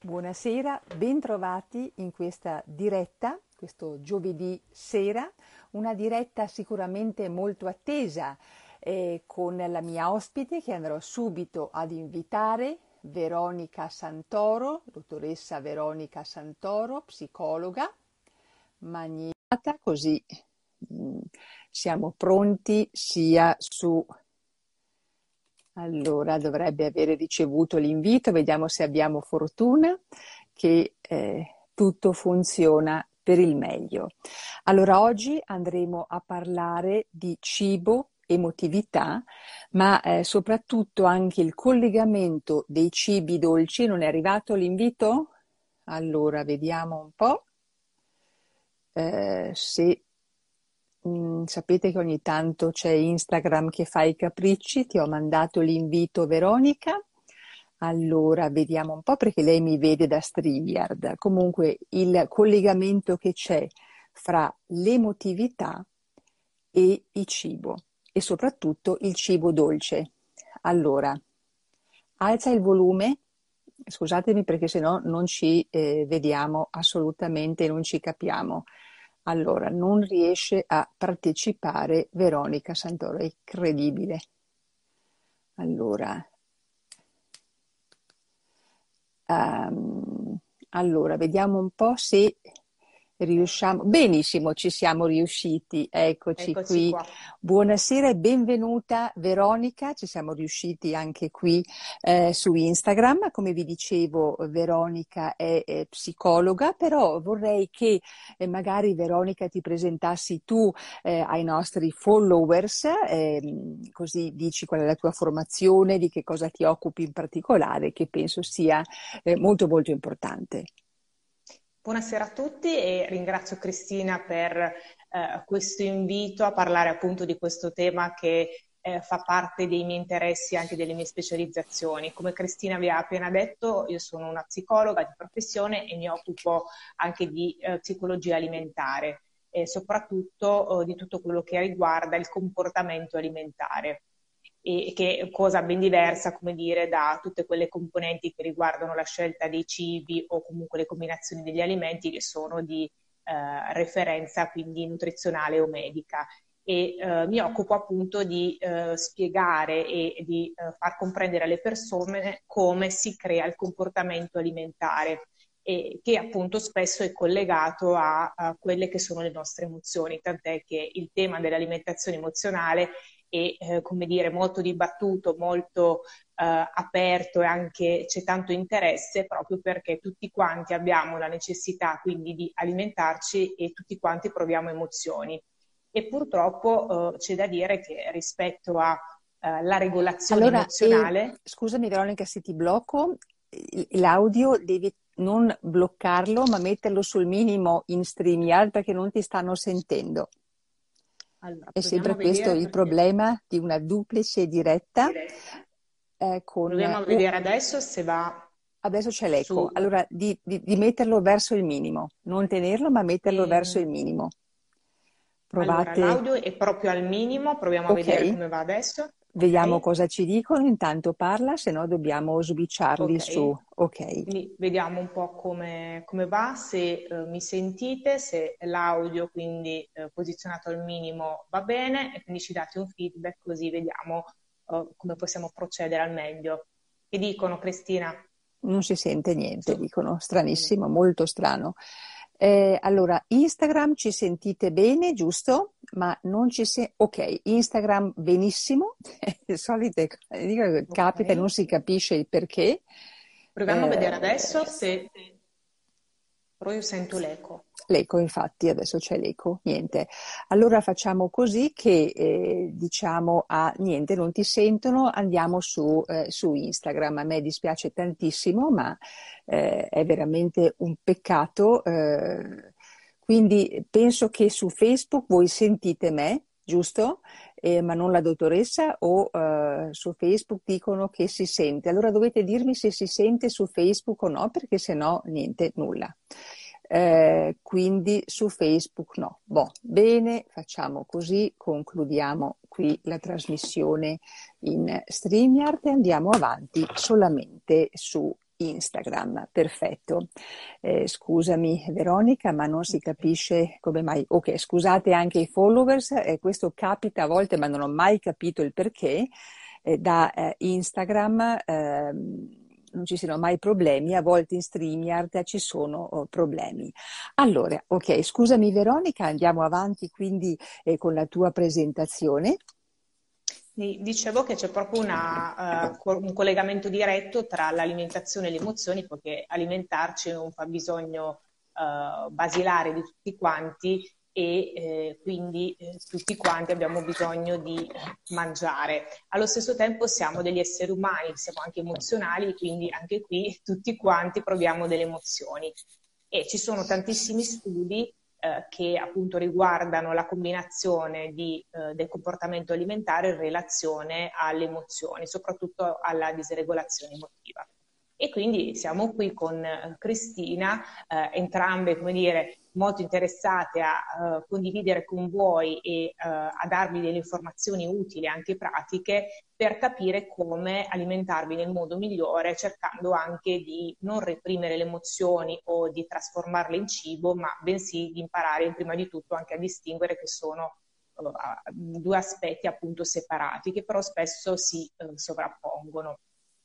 Buonasera, bentrovati in questa diretta, questo giovedì sera, una diretta sicuramente molto attesa con la mia ospite che andrò subito ad invitare, Veronica Santoro, dottoressa Veronica Santoro, psicologa, magnata, così siamo pronti sia su... Allora, dovrebbe avere ricevuto l'invito, vediamo se abbiamo fortuna che tutto funziona per il meglio. Allora, oggi andremo a parlare di cibo, emotività, ma soprattutto anche il collegamento dei cibi dolci. Non è arrivato l'invito? Allora, vediamo un po' se... sapete che ogni tanto c'è Instagram che fa i capricci, ti ho mandato l'invito Veronica, allora vediamo un po' perché lei mi vede da StreamYard. Comunque il collegamento che c'è fra l'emotività e il cibo e soprattutto il cibo dolce. Allora, alza il volume, scusatemi perché sennò non ci vediamo assolutamente, non ci capiamo. Allora, non riesce a partecipare Veronica Santoro, è incredibile. Allora, allora, vediamo un po' se riusciamo. Benissimo, ci siamo riusciti, eccoci Eccoci qui. qua. Buonasera e benvenuta Veronica, ci siamo riusciti anche qui su Instagram. Come vi dicevo, Veronica è psicologa, però vorrei che magari Veronica ti presentassi tu ai nostri followers, così dici qual è la tua formazione, di che cosa ti occupi in particolare, che penso sia molto molto importante. Buonasera a tutti e ringrazio Cristina per questo invito a parlare appunto di questo tema che fa parte dei miei interessi e anche delle mie specializzazioni. Come Cristina vi ha appena detto, io sono una psicologa di professione e mi occupo anche di psicologia alimentare e soprattutto di tutto quello che riguarda il comportamento alimentare. E che è cosa ben diversa, come dire, da tutte quelle componenti che riguardano la scelta dei cibi o comunque le combinazioni degli alimenti che sono di referenza quindi nutrizionale o medica. E mi occupo appunto di spiegare e di far comprendere alle persone come si crea il comportamento alimentare e che appunto spesso è collegato a quelle che sono le nostre emozioni, tant'è che il tema dell'alimentazione emozionale e come dire molto dibattuto, molto aperto e anche c'è tanto interesse proprio perché tutti quanti abbiamo la necessità quindi di alimentarci e tutti quanti proviamo emozioni. E purtroppo c'è da dire che rispetto alla regolazione Allora, emozionale. scusami Veronica se ti blocco, l'audio devi non bloccarlo ma metterlo sul minimo in StreamYard perché non ti stanno sentendo. Allora, È proviamo sempre a questo vedere il perché problema di una duplice diretta proviamo con... a vedere adesso se va Adesso c'è l'eco, su. allora di metterlo verso il minimo, non tenerlo ma metterlo verso ehm, il minimo. allora, Provate, l'audio è proprio al minimo, proviamo a vedere ok, come va adesso. vediamo Ok? cosa ci dicono, intanto parla, se no dobbiamo switcharli su, Ok, ok. quindi vediamo un po' come va, se mi sentite, se l'audio quindi posizionato al minimo va bene e quindi ci date un feedback così vediamo come possiamo procedere al meglio. Che dicono, Cristina? Non si sente niente, Su- dicono, stranissimo, molto strano. Allora, Instagram ci sentite bene, giusto? Ma non ci sente... Ok, Instagram benissimo, le solite cose dico che capita e non Ok, si capisce il perché. proviamo a vedere adesso se. Però io sento l'eco. L'eco, infatti, adesso c'è l'eco, niente. Allora facciamo così che diciamo a niente, non ti sentono, andiamo su Instagram. A me dispiace tantissimo, ma è veramente un peccato. Quindi penso che su Facebook voi sentite me, giusto? Ma non la dottoressa o su Facebook dicono che si sente. Allora dovete dirmi se si sente su Facebook o no, perché se no niente, nulla. Quindi su Facebook no. Boh, bene, facciamo così, concludiamo qui la trasmissione in StreamYard e andiamo avanti solamente su Instagram, perfetto. Scusami Veronica, ma non si capisce come mai. Ok, scusate anche i followers, questo capita a volte, ma non ho mai capito il perché. Da Instagram non ci siano mai problemi, a volte in StreamYard ci sono problemi. Allora, ok, scusami Veronica, andiamo avanti quindi con la tua presentazione. Dicevo che c'è proprio un collegamento diretto tra l'alimentazione e le emozioni, perché alimentarci è un fabbisogno basilare di tutti quanti e quindi tutti quanti abbiamo bisogno di mangiare. Allo stesso tempo siamo degli esseri umani, siamo anche emozionali, quindi anche qui tutti quanti proviamo delle emozioni. E ci sono tantissimi studi che appunto riguardano la combinazione del comportamento alimentare in relazione alle emozioni, soprattutto alla disregolazione emotiva. E quindi siamo qui con Cristina, entrambe, come dire, molto interessate a condividere con voi e a darvi delle informazioni utili, anche pratiche, per capire come alimentarvi nel modo migliore, cercando anche di non reprimere le emozioni o di trasformarle in cibo, ma bensì di imparare prima di tutto anche a distinguere che sono due aspetti appunto separati, che però spesso si sovrappongono.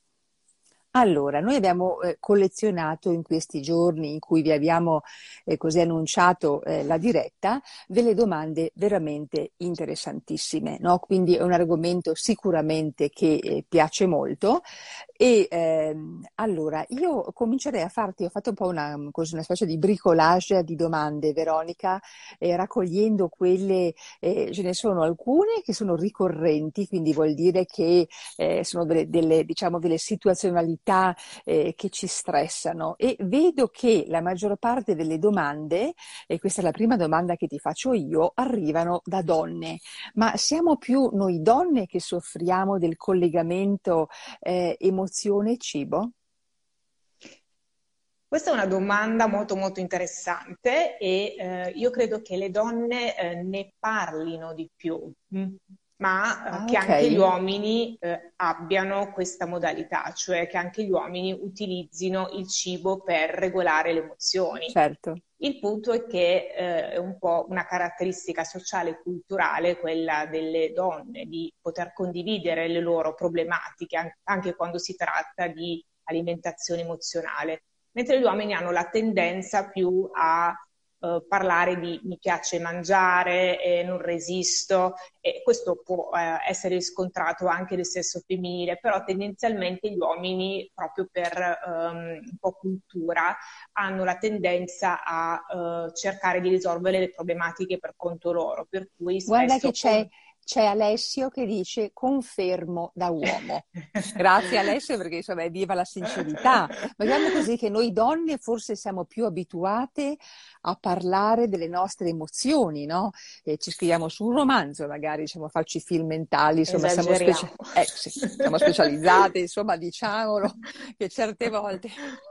Allora, noi abbiamo collezionato in questi giorni in cui vi abbiamo così annunciato la diretta delle domande veramente interessantissime, no? Quindi è un argomento sicuramente che piace molto e allora io comincerei a farti, ho fatto un po' così, una specie di bricolage di domande, Veronica, raccogliendo quelle, ce ne sono alcune che sono ricorrenti, quindi vuol dire che sono diciamo, delle situazionalità che ci stressano e vedo che la maggior parte delle domande, e questa è la prima domanda che ti faccio io, arrivano da donne. Ma siamo più noi donne che soffriamo del collegamento emozione-cibo? Questa è una domanda molto molto interessante e io credo che le donne ne parlino di più, ma Ah, che ok, anche gli uomini abbiano questa modalità, cioè che anche gli uomini utilizzino il cibo per regolare le emozioni. certo. Il punto è che è un po' una caratteristica sociale e culturale quella delle donne di poter condividere le loro problematiche anche quando si tratta di alimentazione emozionale, mentre gli uomini hanno la tendenza più a parlare di mi piace mangiare, non resisto, e questo può essere riscontrato anche nel sesso femminile, però tendenzialmente gli uomini, proprio per un po' cultura, hanno la tendenza a cercare di risolvere le problematiche per conto loro, per cui Guarda che spesso c'è Alessio che dice confermo da uomo. Grazie Alessio perché insomma è viva la sincerità. Ma diciamo così che noi donne forse siamo più abituate a parlare delle nostre emozioni, no? E ci scriviamo su un romanzo, magari diciamo, farci film mentali, insomma esageriamo. sì, siamo specializzate, insomma diciamolo che certe volte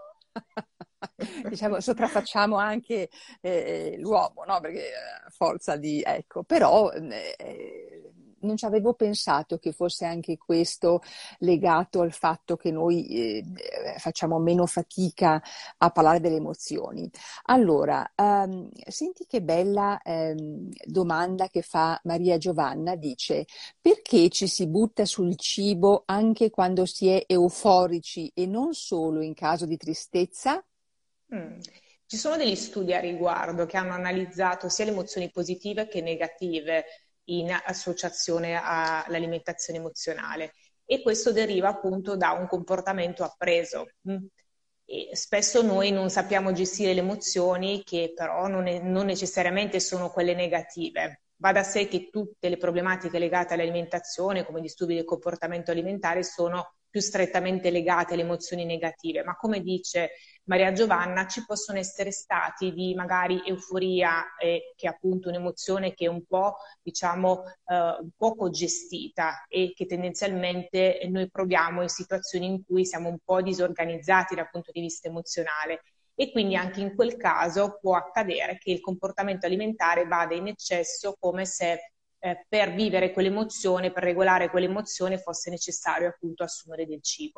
diciamo, sopraffacciamo anche l'uomo, no? Perché a forza di, ecco, però non ci avevo pensato che fosse anche questo legato al fatto che noi facciamo meno fatica a parlare delle emozioni. Allora, senti che bella domanda che fa Maria Giovanna, dice: perché ci si butta sul cibo anche quando si è euforici e non solo in caso di tristezza? Mm. Ci sono degli studi a riguardo che hanno analizzato sia le emozioni positive che negative in associazione all'alimentazione emozionale e questo deriva appunto da un comportamento appreso. E spesso noi non sappiamo gestire le emozioni che però non necessariamente sono quelle negative. Va da sé che tutte le problematiche legate all'alimentazione, come disturbi del comportamento alimentare, sono più strettamente legate alle emozioni negative, ma come dice Maria Giovanna, ci possono essere stati di magari euforia, che è appunto un'emozione che è un po', diciamo, poco gestita e che tendenzialmente noi proviamo in situazioni in cui siamo un po' disorganizzati dal punto di vista emozionale. E quindi anche in quel caso può accadere che il comportamento alimentare vada in eccesso come se per vivere quell'emozione, per regolare quell'emozione fosse necessario appunto assumere del cibo.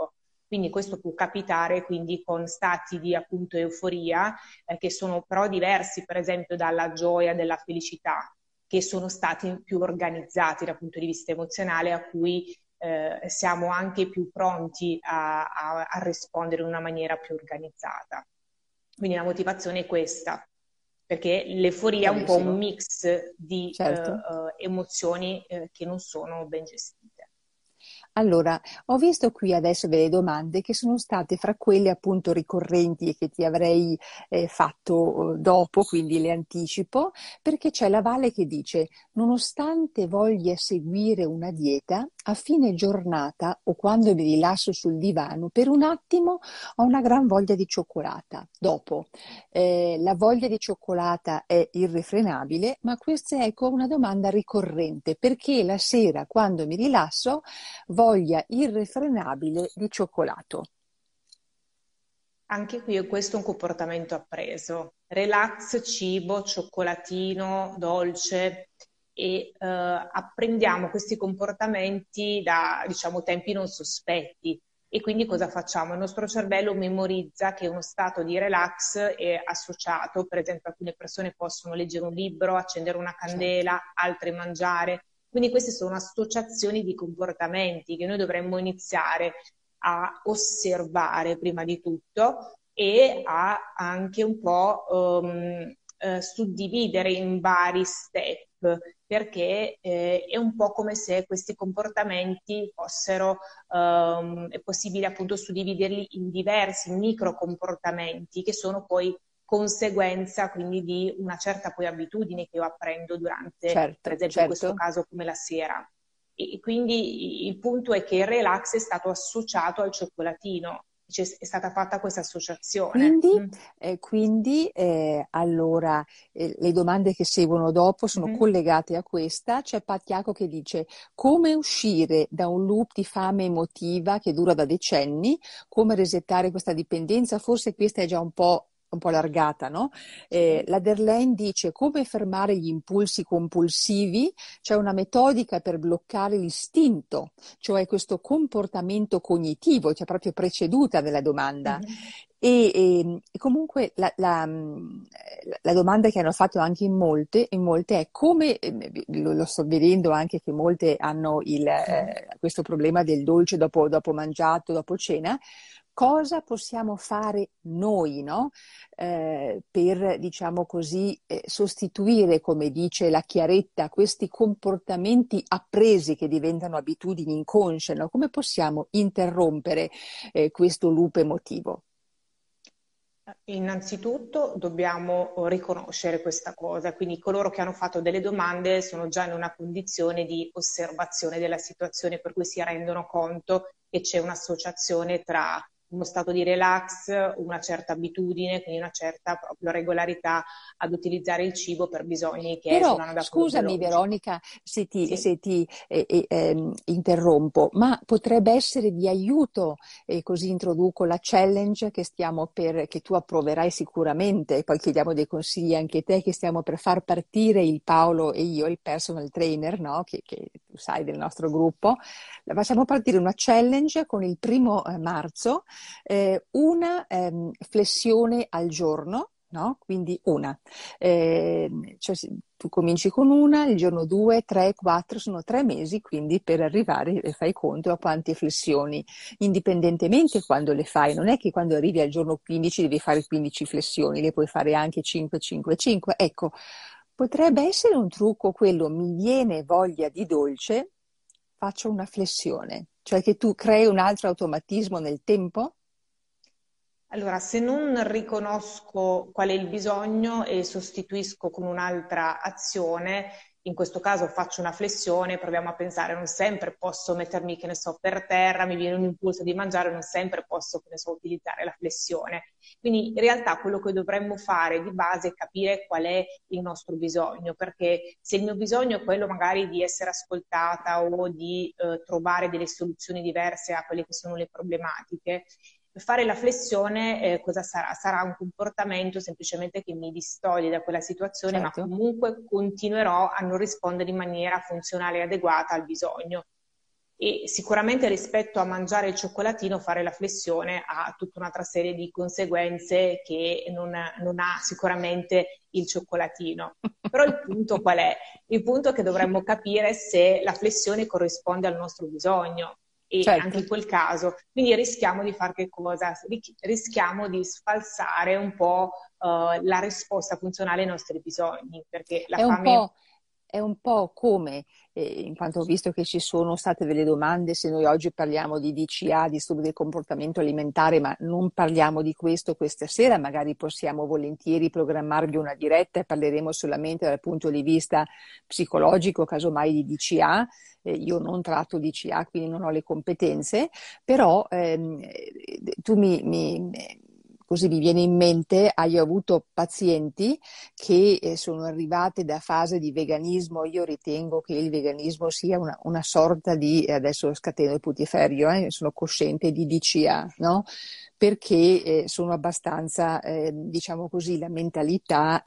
Quindi questo può capitare quindi con stati di appunto euforia che sono però diversi per esempio dalla gioia, della felicità, che sono stati più organizzati dal punto di vista emozionale, a cui siamo anche più pronti a rispondere in una maniera più organizzata. Quindi la motivazione è questa, perché l'euforia è un po' un chiarissimo, mix di certo. emozioni che non sono ben gestite. Allora, ho visto qui adesso delle domande che sono state fra quelle appunto ricorrenti e che ti avrei fatto dopo, quindi le anticipo, perché c'è la Vale che dice, nonostante voglia seguire una dieta, a fine giornata o quando mi rilasso sul divano, per un attimo ho una gran voglia di cioccolata. Dopo, la voglia di cioccolata è irrefrenabile, ma questa è ecco una domanda ricorrente, perché la sera quando mi rilasso voglia irrefrenabile di cioccolato. Anche qui questo è un comportamento appreso. Relax, cibo, cioccolatino, dolce e apprendiamo questi comportamenti da, diciamo, tempi non sospetti. E quindi cosa facciamo? Il nostro cervello memorizza che uno stato di relax è associato, per esempio alcune persone possono leggere un libro, accendere una Certo, candela, altre mangiare. Quindi queste sono associazioni di comportamenti che noi dovremmo iniziare a osservare prima di tutto e a anche un po' suddividere in vari step, perché è un po' come se questi comportamenti fossero, è possibile appunto suddividerli in diversi micro comportamenti che sono poi conseguenza quindi di una certa poi abitudine che io apprendo durante, per certo, esempio in questo certo. caso come la sera. E quindi il punto è che il relax è stato associato al cioccolatino, è stata fatta questa associazione. Quindi, allora, le domande che seguono dopo sono Mhm. collegate a questa. C'è Pattiaco che dice come uscire da un loop di fame emotiva che dura da decenni, come resettare questa dipendenza. Forse questa è già un po' allargata, no? Sì. La Derlane dice come fermare gli impulsi compulsivi. C'è una metodica per bloccare l'istinto, cioè questo comportamento cognitivo, cioè proprio preceduta della domanda. Mhm. E comunque la domanda che hanno fatto anche in molte è come, lo sto vedendo anche che molte hanno Mhm. questo problema del dolce dopo mangiato, dopo cena, cosa possiamo fare noi, no? Per, diciamo così, sostituire, come dice la Chiaretta, questi comportamenti appresi che diventano abitudini inconsce, no? Come possiamo interrompere questo loop emotivo? Innanzitutto dobbiamo riconoscere questa cosa, quindi coloro che hanno fatto delle domande sono già in una condizione di osservazione della situazione, per cui si rendono conto che c'è un'associazione tra uno stato di relax, una certa abitudine, quindi una certa proprio regolarità ad utilizzare il cibo per bisogni che Però esulano da quello scusami biologico. Veronica Sì. se ti interrompo, ma potrebbe essere di aiuto, e così introduco la challenge che tu approverai sicuramente, e poi chiediamo dei consigli anche a te, che stiamo per far partire il Paolo e io, il personal trainer, no? Che tu sai del nostro gruppo. La facciamo partire una challenge con il 1° marzo, una flessione al giorno. No? Quindi una. Cioè, tu cominci con una, il giorno 2, 3, 4, sono 3 mesi, quindi per arrivare, fai conto a quante flessioni, indipendentemente quando le fai. Non è che quando arrivi al giorno 15 devi fare 15 flessioni, le puoi fare anche 5, 5, 5. Ecco, potrebbe essere un trucco quello, mi viene voglia di dolce, faccio una flessione, cioè che tu crei un altro automatismo nel tempo. Allora, se non riconosco qual è il bisogno e sostituisco con un'altra azione, in questo caso faccio una flessione, proviamo a pensare, non sempre posso mettermi, che ne so, per terra, mi viene un impulso di mangiare, non sempre posso, che ne so, utilizzare la flessione. Quindi in realtà quello che dovremmo fare di base è capire qual è il nostro bisogno, perché se il mio bisogno è quello magari di essere ascoltata o di trovare delle soluzioni diverse a quelle che sono le problematiche, fare la flessione, cosa sarà? Sarà un comportamento semplicemente che mi distoglie da quella situazione, ma Certo. comunque continuerò a non rispondere in maniera funzionale e adeguata al bisogno. E sicuramente rispetto a mangiare il cioccolatino, fare la flessione ha tutta un'altra serie di conseguenze che non ha sicuramente il cioccolatino. Però il punto qual è? Il punto è che dovremmo capire se la flessione corrisponde al nostro bisogno. E anche Certo. in quel caso, quindi rischiamo di fare che cosa? Rischiamo di sfalsare un po' la risposta funzionale ai nostri bisogni, perché la È un fame. po', è un po' come, in quanto ho visto che ci sono state delle domande, se noi oggi parliamo di DCA, disturbi del comportamento alimentare, ma non parliamo di questo questa sera, magari possiamo volentieri programmarvi una diretta e parleremo solamente dal punto di vista psicologico, casomai di DCA. Io non tratto DCA, quindi non ho le competenze, però tu così mi viene in mente, hai avuto pazienti che sono arrivate da fase di veganismo. Io ritengo che il veganismo sia una sorta di, adesso scateno il putiferio, sono cosciente di DCA, no? Perché sono abbastanza, diciamo così, la mentalità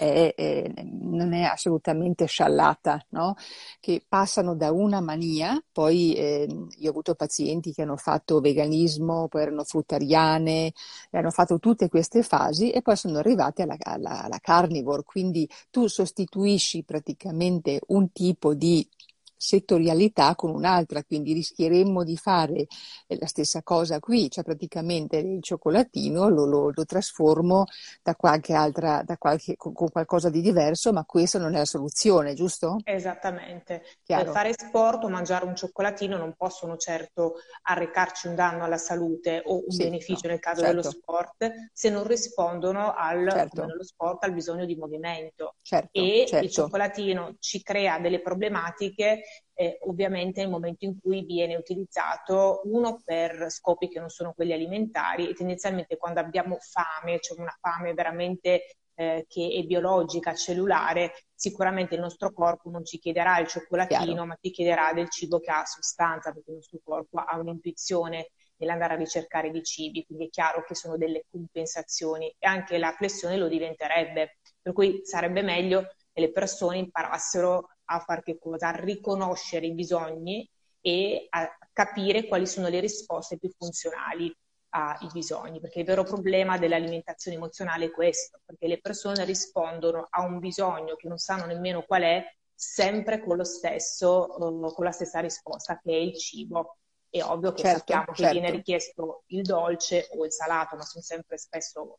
non è assolutamente sciallata, no? Che passano da una mania, poi io ho avuto pazienti che hanno fatto veganismo, poi erano fruttariane, e hanno fatto tutte queste fasi e poi sono arrivati alla carnivore, quindi tu sostituisci praticamente un tipo di settorialità con un'altra, quindi rischieremmo di fare la stessa cosa qui, cioè praticamente il cioccolatino lo trasformo da qualche altra, con qualcosa di diverso, ma questa non è la soluzione, giusto? Esattamente. Chiaro? Fare sport o mangiare un cioccolatino non possono certo arrecarci un danno alla salute o un Sì, beneficio no, nel caso dello certo, sport se non rispondono come certo, nello sport, al bisogno di movimento. certo, E il certo, cioccolatino ci crea delle problematiche, ovviamente nel momento in cui viene utilizzato, uno per scopi che non sono quelli alimentari, e tendenzialmente quando abbiamo fame, cioè una fame veramente che è biologica, cellulare, sicuramente il nostro corpo non ci chiederà il chiaro, cioccolatino, ma ci chiederà del cibo che ha sostanza, perché il nostro corpo ha un'intuizione nell'andare a ricercare dei cibi, quindi è chiaro che sono delle compensazioni e anche la flessione lo diventerebbe, per cui sarebbe meglio che le persone imparassero a fare che cosa? A riconoscere i bisogni e a capire quali sono le risposte più funzionali ai bisogni, perché il vero problema dell'alimentazione emozionale è questo, perché le persone rispondono a un bisogno che non sanno nemmeno qual è, sempre con lo stesso, con la stessa risposta, che è il cibo. È ovvio che certo, sappiamo che viene certo. richiesto il dolce o il salato, ma sono sempre spesso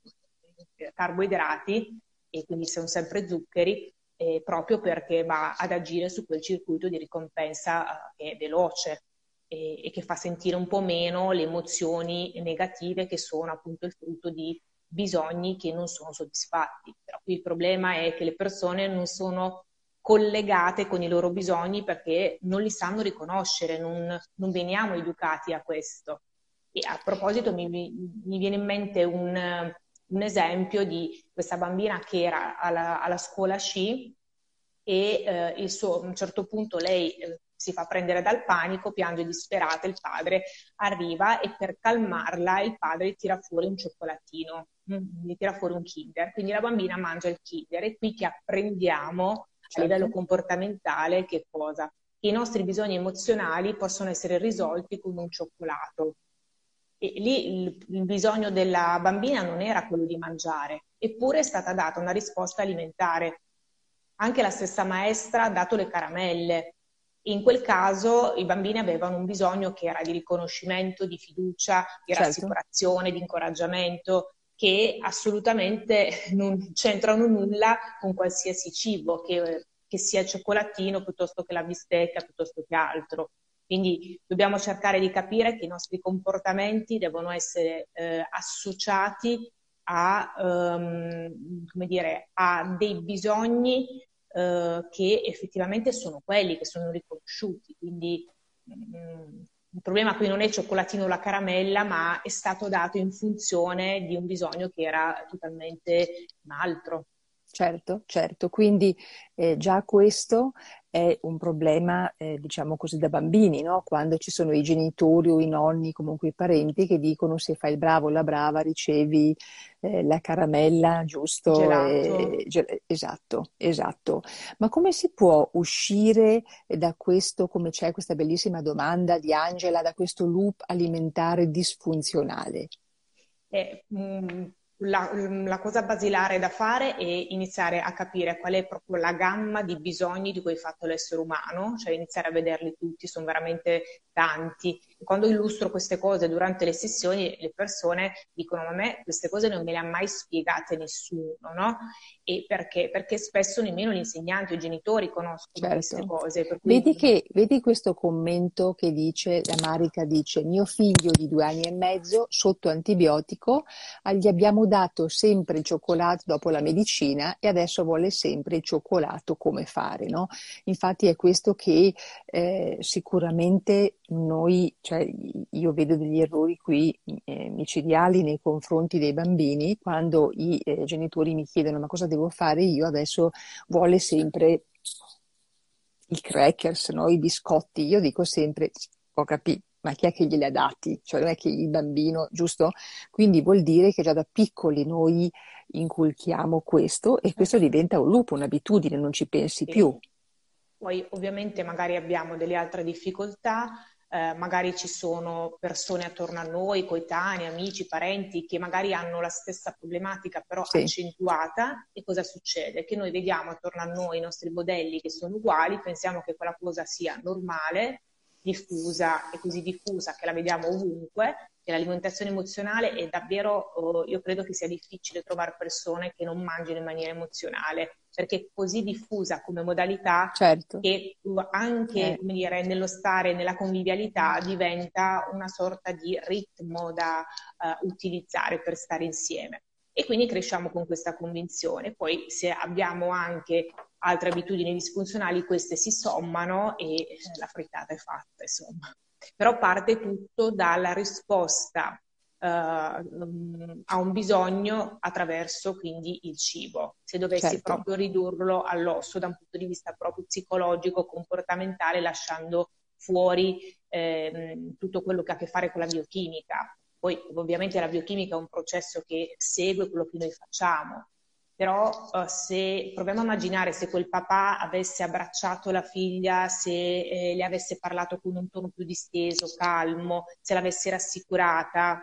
carboidrati e quindi sono sempre zuccheri, proprio perché va ad agire su quel circuito di ricompensa che è veloce e che fa sentire un po' meno le emozioni negative che sono appunto il frutto di bisogni che non sono soddisfatti. Però qui il problema è che le persone non sono collegate con i loro bisogni perché non li sanno riconoscere, non veniamo educati a questo. E a proposito mi viene in mente un esempio di questa bambina che era alla scuola sci e a un certo punto lei si fa prendere dal panico, piange disperata, il padre arriva e per calmarla il padre gli tira fuori un cioccolatino, gli tira fuori un Kinder, quindi la bambina mangia il Kinder. E qui che apprendiamo a livello Certo, comportamentale che cosa? Che i nostri bisogni emozionali possono essere risolti con un cioccolato. E lì il bisogno della bambina non era quello di mangiare, eppure è stata data una risposta alimentare. Anche la stessa maestra ha dato le caramelle. In quel caso i bambini avevano un bisogno che era di riconoscimento, di fiducia, di certo, rassicurazione, di incoraggiamento, che assolutamente non c'entrano nulla con qualsiasi cibo, che sia il cioccolatino piuttosto che la bistecca, piuttosto che altro. Quindi dobbiamo cercare di capire che i nostri comportamenti devono essere associati come dire, a dei bisogni che effettivamente sono quelli che sono riconosciuti. Quindi il problema qui non è il cioccolatino o la caramella, ma è stato dato in funzione di un bisogno che era totalmente un altro. certo, certo. Quindi già questo è un problema, diciamo così, da bambini, no? Quando ci sono i genitori o i nonni, comunque i parenti, che dicono se fai il bravo o la brava ricevi la caramella, giusto? Gelato. Esatto, esatto. Ma come si può uscire da questo, come c'è questa bellissima domanda di Angela, da questo loop alimentare disfunzionale? E, la cosa basilare da fare è iniziare a capire qual è proprio la gamma di bisogni di cui è fatto l'essere umano, cioè iniziare a vederli tutti, sono veramente tanti. Quando illustro queste cose durante le sessioni, le persone dicono: ma a me queste cose non me le ha mai spiegate nessuno, no? E perché? Perché spesso nemmeno gli insegnanti o i genitori conoscono queste Certo. cose, per cui Vedi questo commento che dice, la Marica dice, mio figlio di 2 anni e mezzo sotto antibiotico, gli abbiamo dato sempre il cioccolato dopo la medicina e adesso vuole sempre il cioccolato, come fare, no? Infatti è questo che sicuramente noi, cioè io vedo degli errori qui micidiali nei confronti dei bambini quando i genitori mi chiedono ma cosa devo fare io adesso vuole sempre i crackers, no? I biscotti. Io dico sempre, ho capito, ma chi è che glieli ha dati? Cioè non è che il bambino, giusto? Quindi vuol dire che già da piccoli noi inculchiamo questo e questo diventa un loop, un'abitudine, non ci pensi più. sì. Poi ovviamente magari abbiamo delle altre difficoltà, magari ci sono persone attorno a noi, coetanei, amici, parenti, che magari hanno la stessa problematica però Sì, accentuata. E cosa succede? Che noi vediamo attorno a noi i nostri modelli che sono uguali, pensiamo che quella cosa sia normale, diffusa e così diffusa che la vediamo ovunque. E l'alimentazione emozionale è davvero, io credo che sia difficile trovare persone che non mangino in maniera emozionale, perché è così diffusa come modalità certo. che anche, come dire, nello stare nella convivialità diventa una sorta di ritmo da utilizzare per stare insieme. E quindi cresciamo con questa convinzione. Poi se abbiamo anche altre abitudini disfunzionali, queste si sommano e la frittata è fatta, insomma. Però parte tutto dalla risposta a un bisogno attraverso quindi il cibo. Se dovessi Certo, proprio ridurlo all'osso da un punto di vista proprio psicologico, comportamentale, lasciando fuori tutto quello che ha a che fare con la biochimica. Poi ovviamente la biochimica è un processo che segue quello che noi facciamo, però se proviamo a immaginare se quel papà avesse abbracciato la figlia, se le avesse parlato con un tono più disteso, calmo, se l'avesse rassicurata,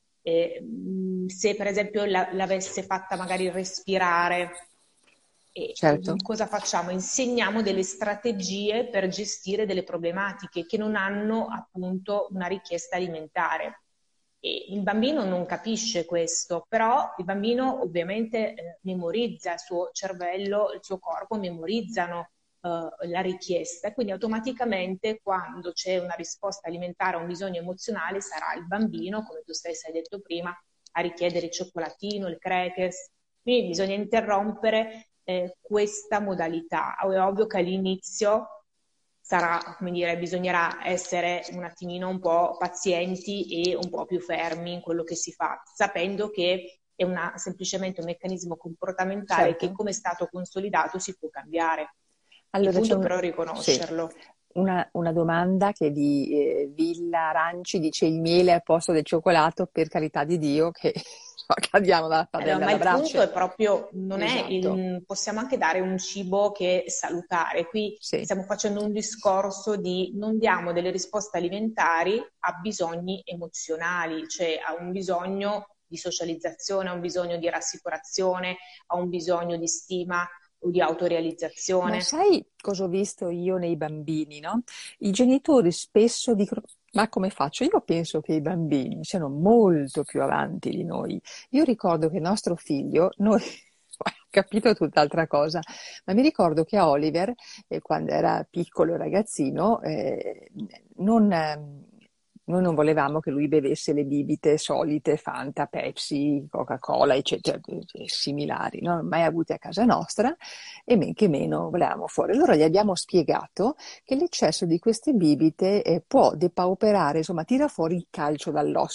se per esempio l'avesse fatta magari respirare, certo. cosa facciamo? Insegniamo delle strategie per gestire delle problematiche che non hanno appunto una richiesta alimentare. E il bambino non capisce questo, però il bambino ovviamente memorizza, il suo cervello, il suo corpo memorizzano la richiesta, quindi automaticamente quando c'è una risposta alimentare a un bisogno emozionale sarà il bambino, come tu stessa hai detto prima, a richiedere il cioccolatino, il crackers. Quindi bisogna interrompere questa modalità. È ovvio che all'inizio sarà, come dire, bisognerà essere un attimino un po' pazienti e un po' più fermi in quello che si fa, sapendo che è semplicemente un meccanismo comportamentale che, Certo. come è stato consolidato, si può cambiare. Il Allora c'è punto però è sì, riconoscerlo. una domanda che di Villa Aranci dice il miele al posto del cioccolato, per carità di Dio, che cadiamo dalla Allora, padella ma alla il punto è brace. proprio, non è Esatto, possiamo anche dare un cibo che è salutare. Qui sì, stiamo facendo un discorso di non diamo delle risposte alimentari a bisogni emozionali, cioè a un bisogno di socializzazione, a un bisogno di rassicurazione, a un bisogno di stima o di ma autorealizzazione. sai cosa ho visto io nei bambini, no? I genitori spesso dicono, ma come faccio? Io penso che i bambini siano molto più avanti di noi. Io ricordo che nostro figlio, noi, ho capito tutt'altra cosa, ma mi ricordo che a Oliver, quando era piccolo ragazzino, non, noi non volevamo che lui bevesse le bibite solite, Fanta, Pepsi, Coca-Cola, eccetera, similari, no? Mai avute a casa nostra e men che meno volevamo fuori. Allora gli abbiamo spiegato che l'eccesso di queste bibite può depauperare, insomma, tira fuori il calcio dall'osso.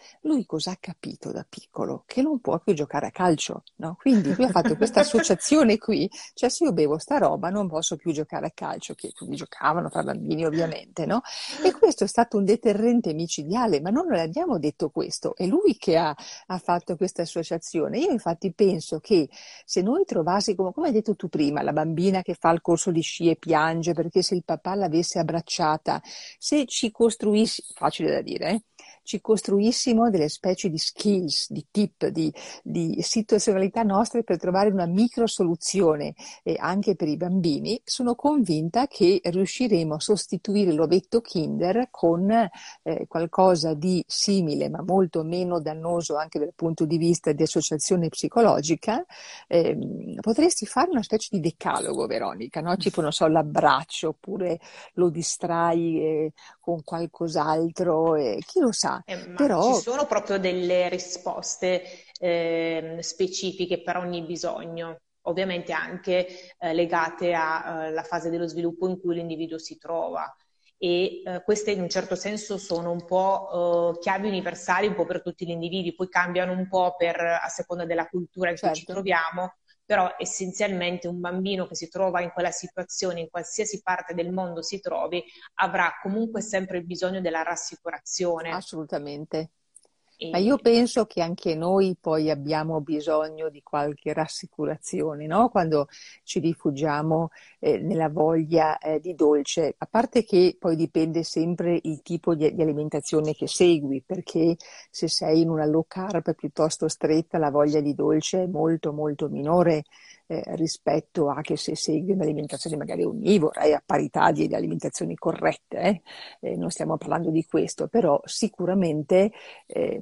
lui cosa ha capito da piccolo? Che non può più giocare a calcio, no? Quindi lui ha fatto questa associazione qui, cioè se io bevo sta roba non posso più giocare a calcio, che tutti giocavano fra bambini ovviamente, no? E questo è stato un deterrente micidiale, ma non le abbiamo detto questo, è lui che ha fatto questa associazione. Io infatti penso che se noi trovassimo, come hai detto tu prima, la bambina che fa il corso di sci e piange perché se il papà l'avesse abbracciata, se ci costruissi, facile da dire, ci costruissimo delle specie di skills, di tip, di situazionalità nostre per trovare una micro soluzione anche per i bambini, sono convinta che riusciremo a sostituire l'ovetto Kinder con qualcosa di simile ma molto meno dannoso anche dal punto di vista di associazione psicologica. Potresti fare una specie di decalogo, Veronica, no? Tipo, non so, l'abbraccio oppure lo distrai con qualcos'altro, chi lo sa, Ma ci però sono proprio delle risposte specifiche per ogni bisogno, ovviamente anche legate alla fase dello sviluppo in cui l'individuo si trova. E queste in un certo senso sono un po' chiavi universali un po' per tutti gli individui, poi cambiano un po' a seconda della cultura in cui ci certo. troviamo, però essenzialmente un bambino che si trova in quella situazione, in qualsiasi parte del mondo si trovi, avrà comunque sempre il bisogno della rassicurazione. Assolutamente. Ma io E, penso che anche noi poi abbiamo bisogno di qualche rassicurazione, no? Quando ci rifugiamo nella voglia di dolce, a parte che poi dipende sempre il tipo di alimentazione che segui, perché se sei in una low carb piuttosto stretta, la voglia di dolce è molto molto minore rispetto a che se segui un'alimentazione magari onnivora e a parità di alimentazioni corrette, non stiamo parlando di questo, però sicuramente eh,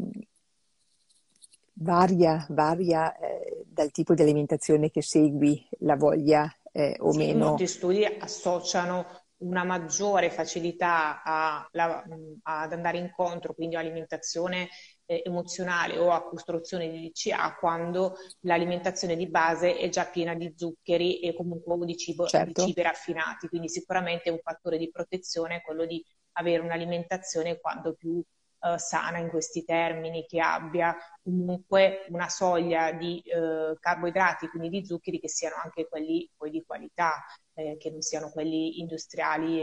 varia dal tipo di alimentazione che segui la voglia o sì, meno. molti studi associano una maggiore facilità ad andare incontro, quindi all'alimentazione emozionale o a costruzione di DCA quando l'alimentazione di base è già piena di zuccheri e comunque di Certo, cibi raffinati, quindi sicuramente un fattore di protezione è quello di avere un'alimentazione quanto più sana in questi termini, che abbia comunque una soglia di carboidrati, quindi di zuccheri che siano anche quelli poi di qualità, che non siano quelli industriali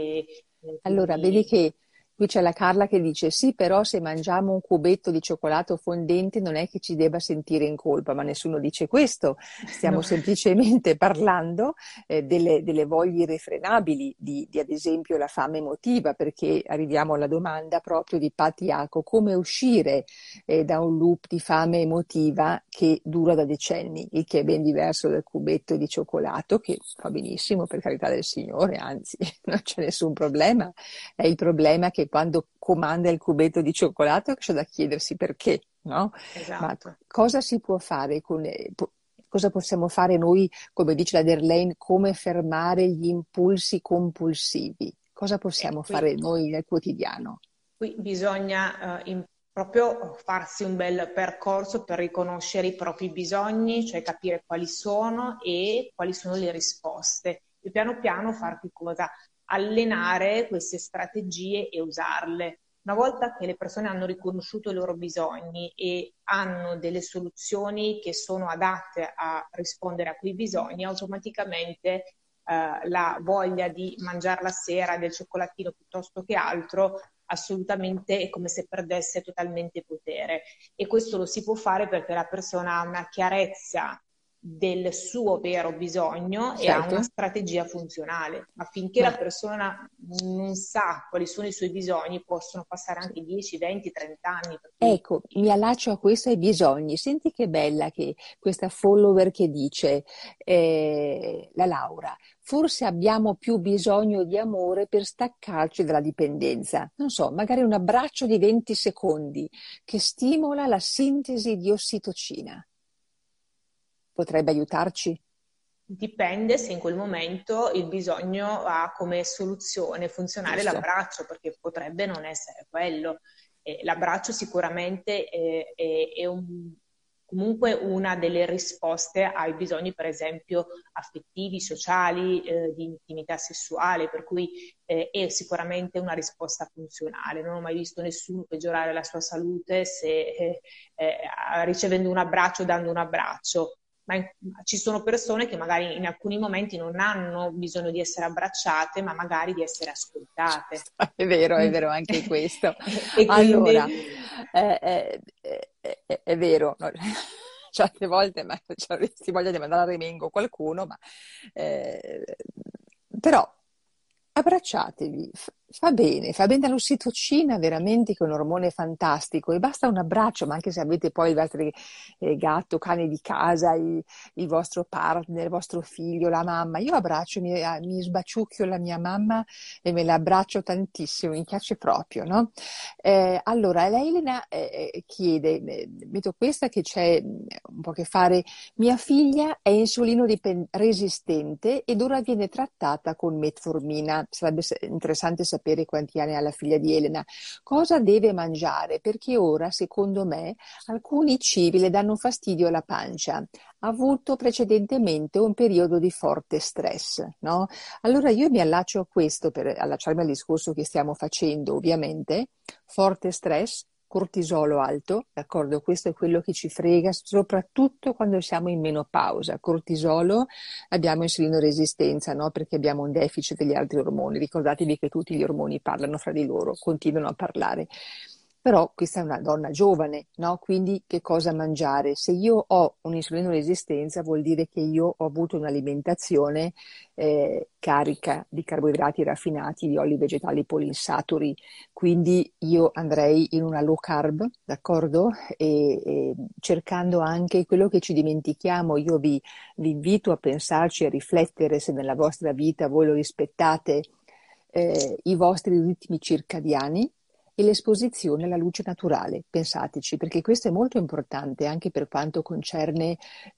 e allora vedi quindi che qui c'è la Carla che dice sì, però se mangiamo un cubetto di cioccolato fondente non è che ci debba sentire in colpa, ma nessuno dice questo, stiamo no. semplicemente parlando delle voglie irrefrenabili, di ad esempio la fame emotiva, perché arriviamo alla domanda proprio di Patti Jaco, come uscire da un loop di fame emotiva che dura da decenni, il che è ben diverso dal cubetto di cioccolato, che fa benissimo per carità del Signore, anzi non c'è nessun problema. È il problema che quando comanda il cubetto di cioccolato c'è da chiedersi perché, no? Ma Esatto. cosa si può fare cosa possiamo fare noi, come dice la Derlane, come fermare gli impulsi compulsivi? Cosa possiamo Qui fare noi nel quotidiano? Qui bisogna proprio farsi un bel percorso per riconoscere i propri bisogni, cioè capire quali sono e quali sono le risposte. E piano piano far che cosa? Allenare queste strategie e usarle. Una volta che le persone hanno riconosciuto i loro bisogni e hanno delle soluzioni che sono adatte a rispondere a quei bisogni, automaticamente la voglia di mangiare la sera del cioccolatino piuttosto che altro assolutamente è come se perdesse totalmente potere. E questo lo si può fare perché la persona ha una chiarezza del suo vero bisogno e ha una Certo? strategia funzionale. Ma finché la Ma persona non sa quali sono i suoi bisogni, possono passare sì. anche 10, 20, 30 anni. Per cui Ecco, mi allaccio a questo ai bisogni. Senti che bella che questa follower che dice, la Laura, forse abbiamo più bisogno di amore per staccarci dalla dipendenza. Non so, magari un abbraccio di 20 secondi che stimola la sintesi di ossitocina. Potrebbe aiutarci? dipende se in quel momento il bisogno ha come soluzione funzionale Giusto. l'abbraccio, perché potrebbe non essere quello. L'abbraccio sicuramente è comunque una delle risposte ai bisogni, per esempio, affettivi, sociali, di intimità sessuale, per cui è sicuramente una risposta funzionale. Non ho mai visto nessuno peggiorare la sua salute se ricevendo un abbraccio, dando un abbraccio. Ma ci sono persone che magari in alcuni momenti non hanno bisogno di essere abbracciate, ma magari di essere ascoltate. È vero anche questo. E Allora, quindi è vero, no? Certe volte ma avresti voglia di mandare a remengo qualcuno, ma eh, però abbracciatevi, fa bene all'ossitocina veramente, che è un ormone fantastico, e basta un abbraccio, ma anche se avete poi i vostri gatto, cani di casa, il vostro partner, il vostro figlio, la mamma. Io abbraccio, mi sbaciucchio la mia mamma e me la abbraccio tantissimo, mi piace proprio, no? Allora, la Elena chiede, metto questa che c'è un po' a che fare, mia figlia è insulino resistente ed ora viene trattata con metformina. Sarebbe interessante sapere quanti anni ha la figlia di Elena. Cosa deve mangiare? Perché ora, secondo me, alcuni cibi le danno fastidio alla pancia. Ha avuto precedentemente un periodo di forte stress, no? Allora io mi allaccio a questo per allacciarmi al discorso che stiamo facendo, ovviamente. Forte stress, cortisolo alto, d'accordo? Questo è quello che ci frega, soprattutto quando siamo in menopausa. Cortisolo, abbiamo insulinoresistenza, no? Perché abbiamo un deficit degli altri ormoni. Ricordatevi che tutti gli ormoni parlano fra di loro, continuano a parlare. Però questa è una donna giovane, no? Quindi che cosa mangiare? Se io ho un'insulinoresistenza vuol dire che io ho avuto un'alimentazione carica di carboidrati raffinati, di oli vegetali polinsaturi, quindi io andrei in una low carb, d'accordo? E cercando anche quello che ci dimentichiamo, io vi invito a pensarci, a riflettere se nella vostra vita voi lo rispettate, i vostri ritmi circadiani e l'esposizione alla luce naturale. Pensateci, perché questo è molto importante anche per quanto concerne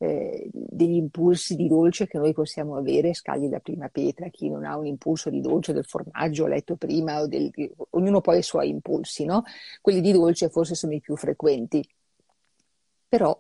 degli impulsi di dolce che noi possiamo avere, scagli la prima pietra, chi non ha un impulso di dolce del formaggio, ho letto prima, ognuno poi ha i suoi impulsi, no? Quelli di dolce forse sono i più frequenti, però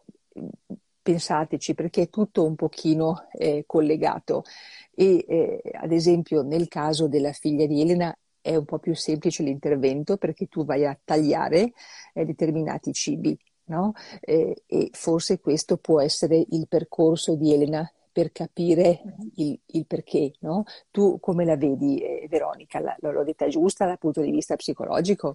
pensateci perché è tutto un pochino collegato e ad esempio nel caso della figlia di Elena è un po' più semplice l'intervento perché tu vai a tagliare determinati cibi, no? E forse questo può essere il percorso di Elena per capire il perché, no? Tu come la vedi, Veronica? L'ho detta giusta dal punto di vista psicologico?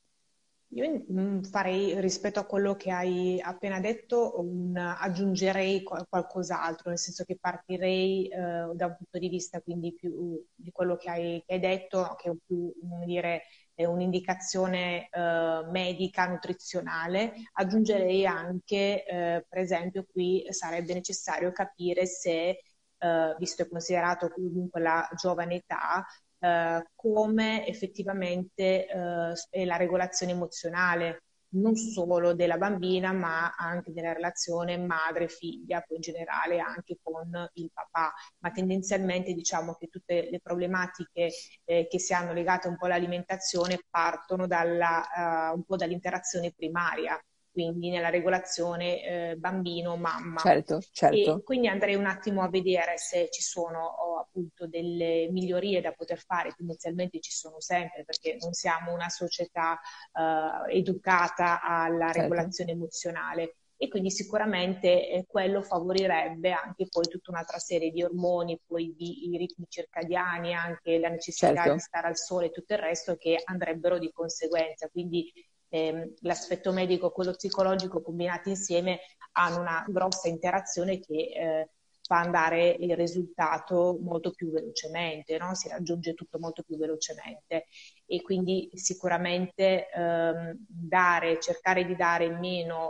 Io farei rispetto a quello che hai appena detto, aggiungerei qualcos'altro, nel senso che partirei da un punto di vista quindi più di quello che hai detto, che è più, come dire, è un'indicazione medica, nutrizionale. Aggiungerei anche, per esempio, qui sarebbe necessario capire se, visto e considerato comunque la giovane età, come effettivamente è la regolazione emozionale, non solo della bambina, ma anche della relazione madre-figlia, poi in generale anche con il papà. Ma tendenzialmente diciamo che tutte le problematiche che si hanno legate un po' all'alimentazione partono un po' dall'interazione primaria, quindi nella regolazione bambino-mamma. Certo, E certo. quindi andrei un attimo a vedere se ci sono appunto delle migliorie da poter fare, tendenzialmente ci sono sempre perché non siamo una società educata alla Certo, regolazione emozionale e quindi sicuramente quello favorirebbe anche poi tutta un'altra serie di ormoni, poi i ritmi circadiani, anche la necessità di certo. stare al sole e tutto il resto che andrebbero di conseguenza. Quindi l'aspetto medico e quello psicologico combinati insieme hanno una grossa interazione che fa andare il risultato molto più velocemente, no? Si raggiunge tutto molto più velocemente e quindi sicuramente cercare di dare meno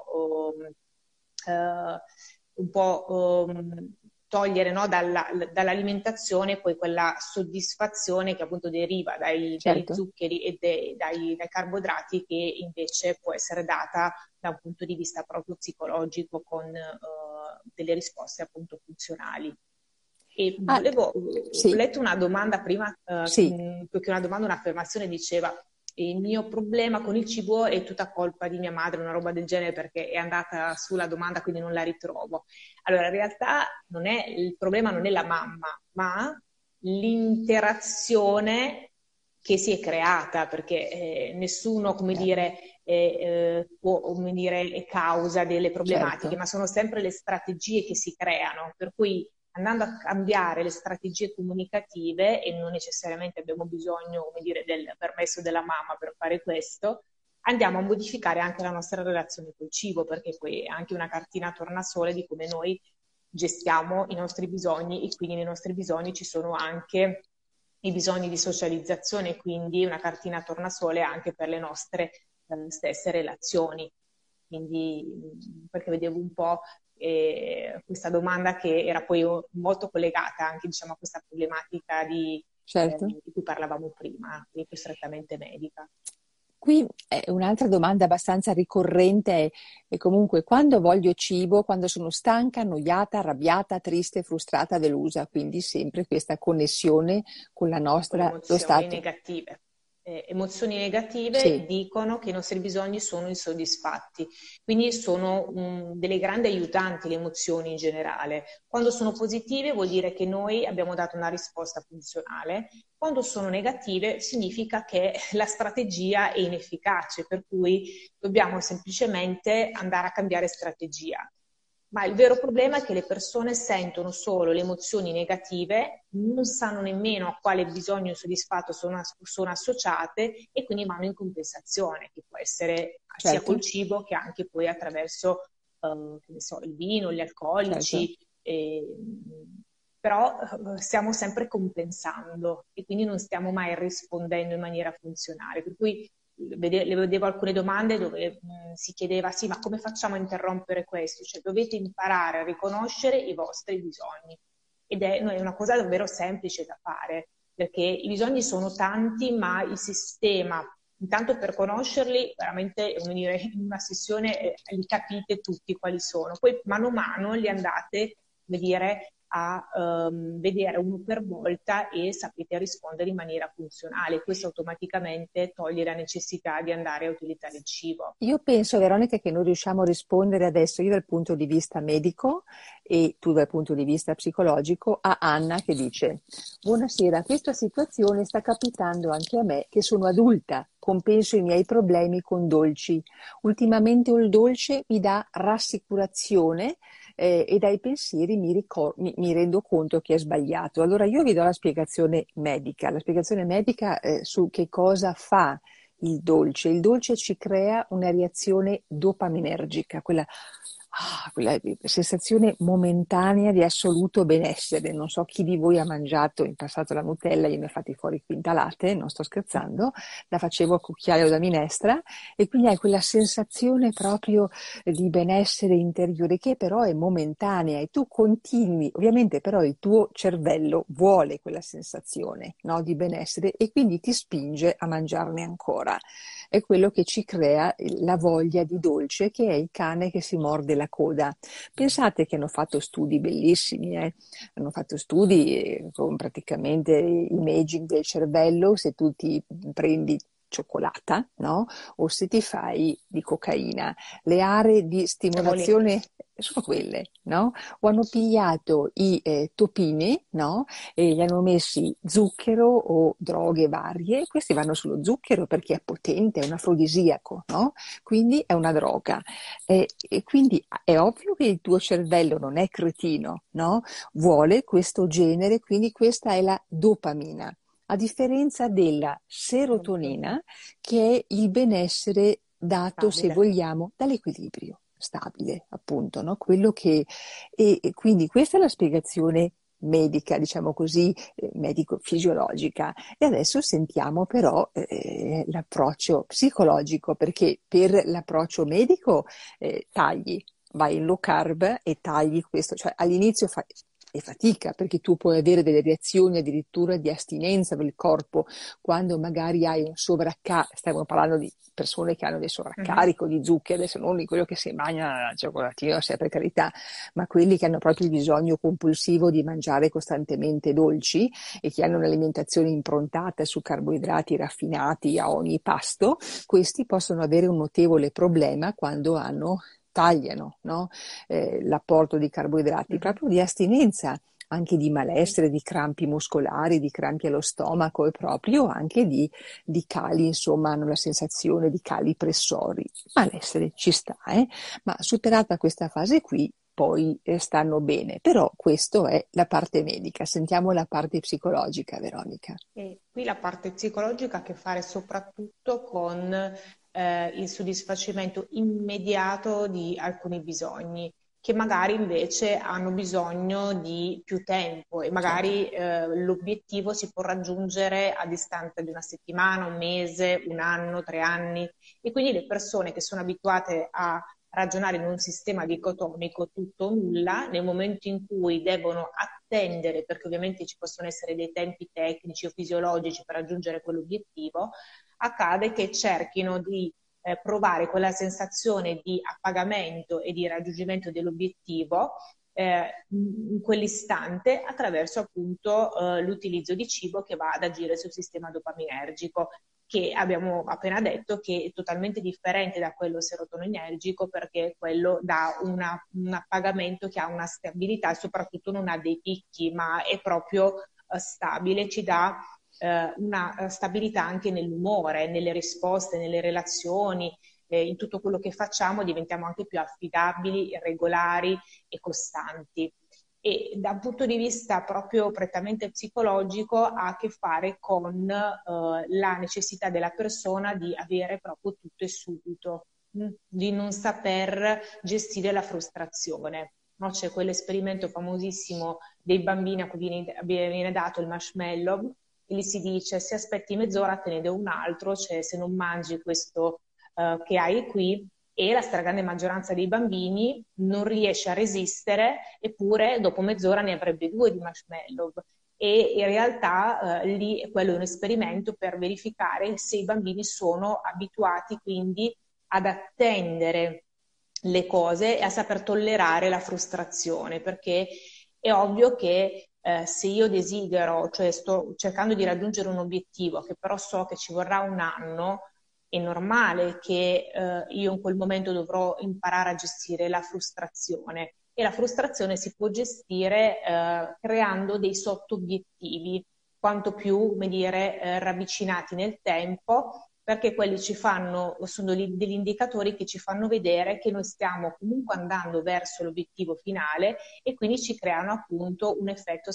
un po' togliere, no, dall'alimentazione poi quella soddisfazione che appunto deriva dagli Certo. zuccheri e dai carboidrati che invece può essere data da un punto di vista proprio psicologico con delle risposte appunto funzionali. E Ah, ho sì, letto una domanda prima, sì, più che una domanda, un'affermazione diceva il mio problema con il cibo è tutta colpa di mia madre, una roba del genere, perché è andata sulla domanda, quindi non la ritrovo. Allora, in realtà il problema non è la mamma, ma l'interazione che si è creata, perché nessuno, come dire, può, come dire, è causa delle problematiche, certo. ma sono sempre le strategie che si creano, per cui andando a cambiare le strategie comunicative, e non necessariamente abbiamo bisogno, come dire, del permesso della mamma per fare questo, andiamo a modificare anche la nostra relazione col cibo, perché poi è anche una cartina tornasole di come noi gestiamo i nostri bisogni, e quindi nei nostri bisogni ci sono anche i bisogni di socializzazione, quindi una cartina tornasole anche per le nostre stesse relazioni. Quindi, perché vedevo un po' questa domanda che era poi molto collegata anche, diciamo, a questa problematica Certo. di cui parlavamo prima, quindi più strettamente medica. Qui un'altra domanda abbastanza ricorrente è comunque quando voglio cibo, quando sono stanca, annoiata, arrabbiata, triste, frustrata, delusa, quindi sempre questa connessione con la Con le nostra, lo emozioni stato. negative. Emozioni negative Sì, dicono che i nostri bisogni sono insoddisfatti, quindi sono delle grandi aiutanti le emozioni in generale. Quando sono positive vuol dire che noi abbiamo dato una risposta funzionale, quando sono negative significa che la strategia è inefficace, per cui dobbiamo semplicemente andare a cambiare strategia. Ma il vero problema è che le persone sentono solo le emozioni negative, non sanno nemmeno a quale bisogno insoddisfatto sono associate, e quindi vanno in compensazione, che può essere sia col certo, cibo che anche poi attraverso che ne so, il vino, gli certo. alcolici, però stiamo sempre compensando e quindi non stiamo mai rispondendo in maniera funzionale. Per cui le vedevo alcune domande dove si chiedeva, sì, ma come facciamo a interrompere questo? Cioè, dovete imparare a riconoscere i vostri bisogni. Ed è una cosa davvero semplice da fare, perché i bisogni sono tanti, ma il sistema, intanto per conoscerli, veramente, come dire, in una sessione li capite tutti quali sono. Poi mano a mano li andate, come dire, a vedere uno per volta e sapete rispondere in maniera funzionale. Questo automaticamente toglie la necessità di andare a utilizzare il cibo. Io penso, Veronica, che noi riusciamo a rispondere adesso, io dal punto di vista medico e tu dal punto di vista psicologico, a Anna che dice: Buonasera, questa situazione sta capitando anche a me che sono adulta, compenso i miei problemi con dolci. Ultimamente il dolce mi dà rassicurazione e dai pensieri mi rendo conto che è sbagliato. Allora io vi do la spiegazione medica su che cosa fa il dolce. Il dolce ci crea una reazione dopaminergica, quella sensazione momentanea di assoluto benessere. Non so chi di voi ha mangiato in passato la Nutella, io ne ho fatti fuori quintalate, non sto scherzando, la facevo a cucchiaio da minestra e quindi hai quella sensazione proprio di benessere interiore che però è momentanea e tu continui, ovviamente però il tuo cervello vuole quella sensazione, no, di benessere e quindi ti spinge a mangiarne ancora. È quello che ci crea la voglia di dolce, che è il cane che si morde la coda. Pensate che hanno fatto studi bellissimi, hanno fatto studi con praticamente imaging del cervello, se tu ti prendi cioccolata, no? O se ti fai di cocaina, le aree di Cavoli, stimolazione sono quelle, no? O hanno pigliato i topini, no? E gli hanno messi zucchero o droghe varie, questi vanno sullo zucchero perché è potente, è un afrodisiaco, no? Quindi è una droga. E quindi è ovvio che il tuo cervello non è cretino, no? Vuole questo genere, quindi questa è la dopamina. A differenza della serotonina, che è il benessere dato, se stabile. vogliamo, dall'equilibrio stabile, appunto, no? Quello che, e quindi questa è la spiegazione medica, diciamo così, medico-fisiologica. E adesso sentiamo però l'approccio psicologico, perché per l'approccio medico tagli, vai in low carb e tagli questo, cioè all'inizio e fatica, perché tu puoi avere delle reazioni addirittura di astinenza del corpo quando magari hai un sovraccarico. Stiamo parlando di persone che hanno del Mhm. sovraccarico di zuccheri, adesso non di quello che si mangia al cioccolatino, sia per carità, ma quelli che hanno proprio il bisogno compulsivo di mangiare costantemente dolci e che hanno un'alimentazione improntata su carboidrati raffinati a ogni pasto. Questi possono avere un notevole problema quando tagliano, no? L'apporto di carboidrati, Mhm. proprio di astinenza, anche di malessere, di crampi muscolari, di crampi allo stomaco e proprio anche di cali, insomma, hanno la sensazione di cali pressori. Malessere ci sta, ma superata questa fase qui, poi stanno bene. Però questo è la parte medica. Sentiamo la parte psicologica, Veronica. E qui la parte psicologica ha a che fare soprattutto con il soddisfacimento immediato di alcuni bisogni, che magari invece hanno bisogno di più tempo e Certo. magari l'obiettivo si può raggiungere a distanza di una settimana, un mese, un anno, 3 anni. E quindi le persone che sono abituate a ragionare in un sistema dicotomico tutto o nulla, nel momento in cui devono attendere, perché ovviamente ci possono essere dei tempi tecnici o fisiologici per raggiungere quell'obiettivo, accade che cerchino di provare quella sensazione di appagamento e di raggiungimento dell'obiettivo in quell'istante attraverso appunto l'utilizzo di cibo che va ad agire sul sistema dopaminergico, che abbiamo appena detto che è totalmente differente da quello serotoninergico, perché quello dà un appagamento che ha una stabilità e soprattutto non ha dei picchi, ma è proprio stabile, ci dà una stabilità anche nell'umore, nelle risposte, nelle relazioni, in tutto quello che facciamo diventiamo anche più affidabili, regolari e costanti. E da un punto di vista proprio prettamente psicologico ha a che fare con la necessità della persona di avere proprio tutto e subito, di non saper gestire la frustrazione. No? C'è quell'esperimento famosissimo dei bambini a cui viene dato il marshmallow e gli si dice: se aspetti mezz'ora te ne do un altro, cioè se non mangi questo che hai qui, e la stragrande maggioranza dei bambini non riesce a resistere, eppure dopo mezz'ora ne avrebbe due di marshmallow. E in realtà lì quello è un esperimento per verificare se i bambini sono abituati quindi ad attendere le cose e a saper tollerare la frustrazione, perché è ovvio che se io desidero, cioè sto cercando di raggiungere un obiettivo che però so che ci vorrà un anno, è normale che io in quel momento dovrò imparare a gestire la frustrazione, e la frustrazione si può gestire creando dei sotto-obiettivi, quanto più, come dire, ravvicinati nel tempo, perché quelli sono degli indicatori che ci fanno vedere che noi stiamo comunque andando verso l'obiettivo finale, e quindi ci creano appunto un effetto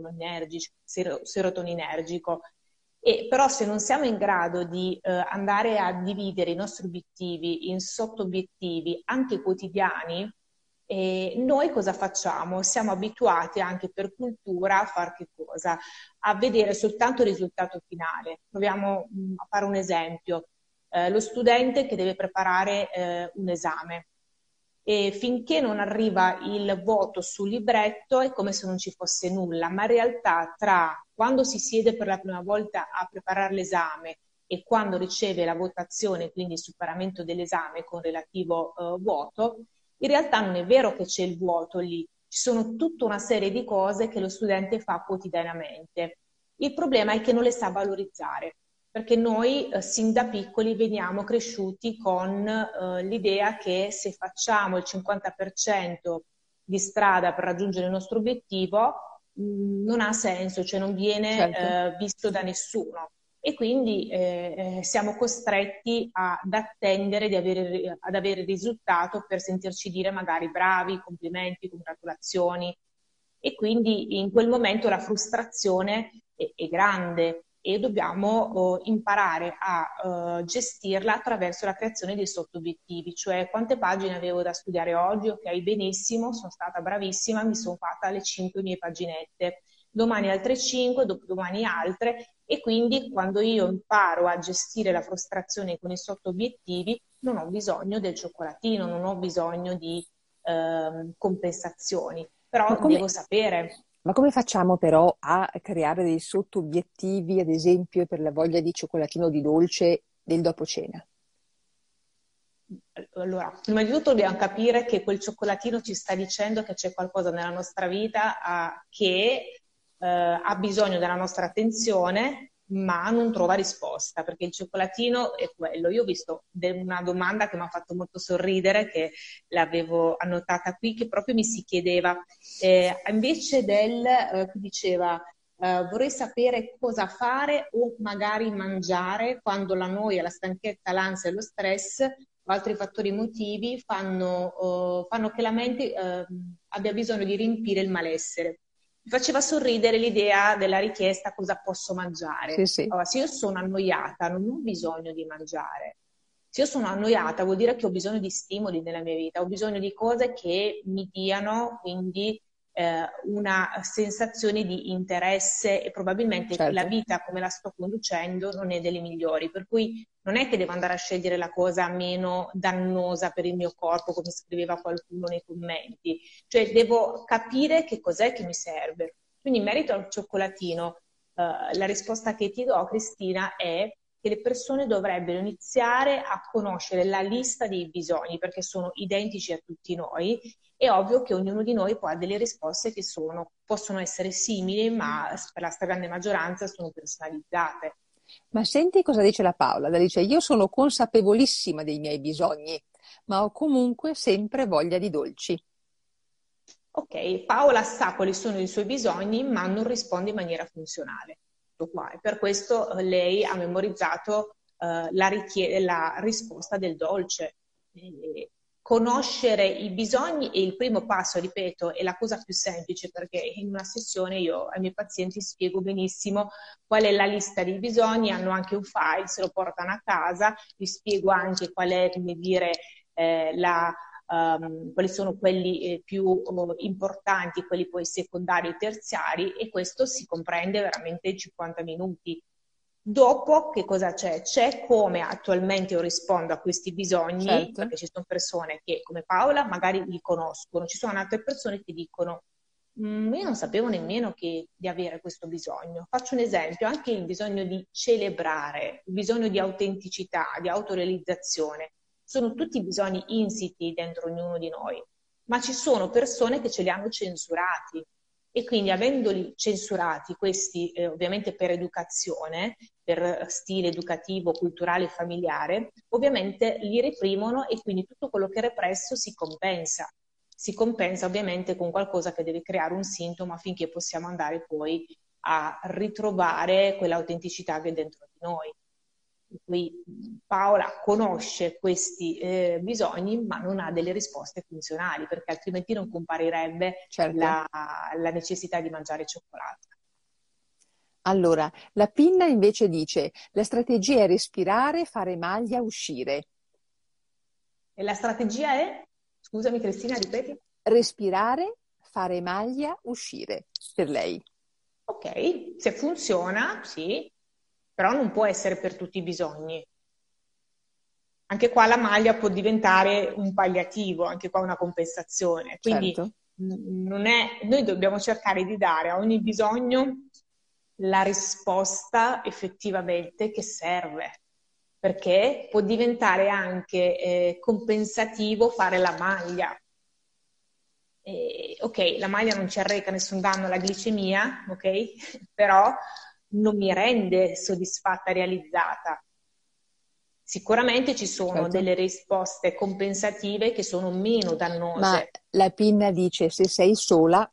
serotoninergico. E però se non siamo in grado di andare a dividere i nostri obiettivi in sotto-obiettivi anche quotidiani, noi cosa facciamo? Siamo abituati anche per cultura a fare che cosa? A vedere soltanto il risultato finale. Proviamo a fare un esempio. Lo studente che deve preparare un esame, e finché non arriva il voto sul libretto è come se non ci fosse nulla, ma in realtà tra quando si siede per la prima volta a preparare l'esame e quando riceve la votazione, quindi il superamento dell'esame con relativo voto, in realtà non è vero che c'è il vuoto lì, ci sono tutta una serie di cose che lo studente fa quotidianamente. Il problema è che non le sa valorizzare, perché noi sin da piccoli veniamo cresciuti con l'idea che se facciamo il 50% di strada per raggiungere il nostro obiettivo non ha senso, cioè non viene Certo. visto da nessuno. E quindi siamo costretti ad attendere ad avere il risultato per sentirci dire magari bravi, complimenti, congratulazioni. E quindi in quel momento la frustrazione è grande e dobbiamo imparare a gestirla attraverso la creazione dei sottobiettivi, cioè quante pagine avevo da studiare oggi, ok, benissimo, sono stata bravissima, mi sono fatta le 5 mie paginette, domani altre 5, dopodomani altre, e quindi quando io imparo a gestire la frustrazione con i sottobiettivi non ho bisogno del cioccolatino, non ho bisogno di compensazioni, Ma però come, devo sapere. Ma come facciamo però a creare dei sotto-obiettivi, ad esempio, per la voglia di cioccolatino di dolce del dopo cena? Allora, prima di tutto dobbiamo capire che quel cioccolatino ci sta dicendo che c'è qualcosa nella nostra vita che ha bisogno della nostra attenzione, ma non trova risposta, perché il cioccolatino è quello. Io ho visto una domanda che mi ha fatto molto sorridere, che l'avevo annotata qui, che proprio mi si chiedeva, invece che diceva, vorrei sapere cosa fare o magari mangiare quando la noia, la stanchezza, l'ansia e lo stress o altri fattori emotivi fanno che la mente abbia bisogno di riempire il malessere. Mi faceva sorridere l'idea della richiesta cosa posso Sì, mangiare. sì. Allora, se io sono annoiata, non ho bisogno di mangiare. Se io sono annoiata, vuol dire che ho bisogno di stimoli nella mia vita, ho bisogno di cose che mi diano quindi una sensazione di interesse e probabilmente la Certo. vita come la sto conducendo non è delle migliori, per cui non è che devo andare a scegliere la cosa meno dannosa per il mio corpo, come scriveva qualcuno nei commenti, cioè devo capire che cos'è che mi serve. Quindi in merito al cioccolatino, la risposta che ti do, Cristina, è che le persone dovrebbero iniziare a conoscere la lista dei bisogni, perché sono identici a tutti noi. È ovvio che ognuno di noi poi ha delle risposte che possono essere simili, ma per la stragrande maggioranza sono personalizzate. Ma senti cosa dice la Paola? La dice, io sono consapevolissima dei miei bisogni, ma ho comunque sempre voglia di dolci. Ok, Paola sa quali sono i suoi bisogni, ma non risponde in maniera funzionale. Tutto qua. E per questo lei ha memorizzato la risposta del dolce. Conoscere i bisogni è il primo passo, ripeto, è la cosa più semplice perché in una sessione io ai miei pazienti spiego benissimo qual è la lista dei bisogni, hanno anche un file, se lo portano a casa, vi spiego anche qual è, come dire, quali sono quelli più importanti, quelli poi secondari e terziari, e questo si comprende veramente in 50 minuti. Dopo che cosa c'è? C'è come attualmente io rispondo a questi bisogni, Certo. perché ci sono persone che come Paola magari li conoscono, ci sono altre persone che dicono io non sapevo nemmeno di avere questo bisogno. Faccio un esempio, anche il bisogno di celebrare, il bisogno di autenticità, di autorealizzazione, sono tutti bisogni insiti dentro ognuno di noi, ma ci sono persone che ce li hanno censurati e quindi avendoli censurati, questi ovviamente per educazione, per stile educativo, culturale e familiare, ovviamente li reprimono e quindi tutto quello che è represso si compensa. Si compensa ovviamente con qualcosa che deve creare un sintomo affinché possiamo andare poi a ritrovare quell'autenticità che è dentro di noi. Qui Paola conosce questi bisogni ma non ha delle risposte funzionali perché altrimenti non comparirebbe Certo. la necessità di mangiare cioccolato. Allora, la pinna invece dice, la strategia è respirare, fare maglia, uscire. E la strategia è? Scusami Cristina, ripeti? Respirare, fare maglia, uscire, per lei. Ok, se funziona, sì, però non può essere per tutti i bisogni. Anche qua la maglia può diventare un palliativo, anche qua una compensazione. Quindi Certo. noi dobbiamo cercare di dare a ogni bisogno la risposta effettivamente che serve, perché può diventare anche compensativo fare la maglia. Ok, la maglia non ci arreca nessun danno alla glicemia, ok? Però non mi rende soddisfatta, realizzata. Sicuramente ci sono Certo. delle risposte compensative che sono meno Ma dannose, la pinna dice, se sei sola,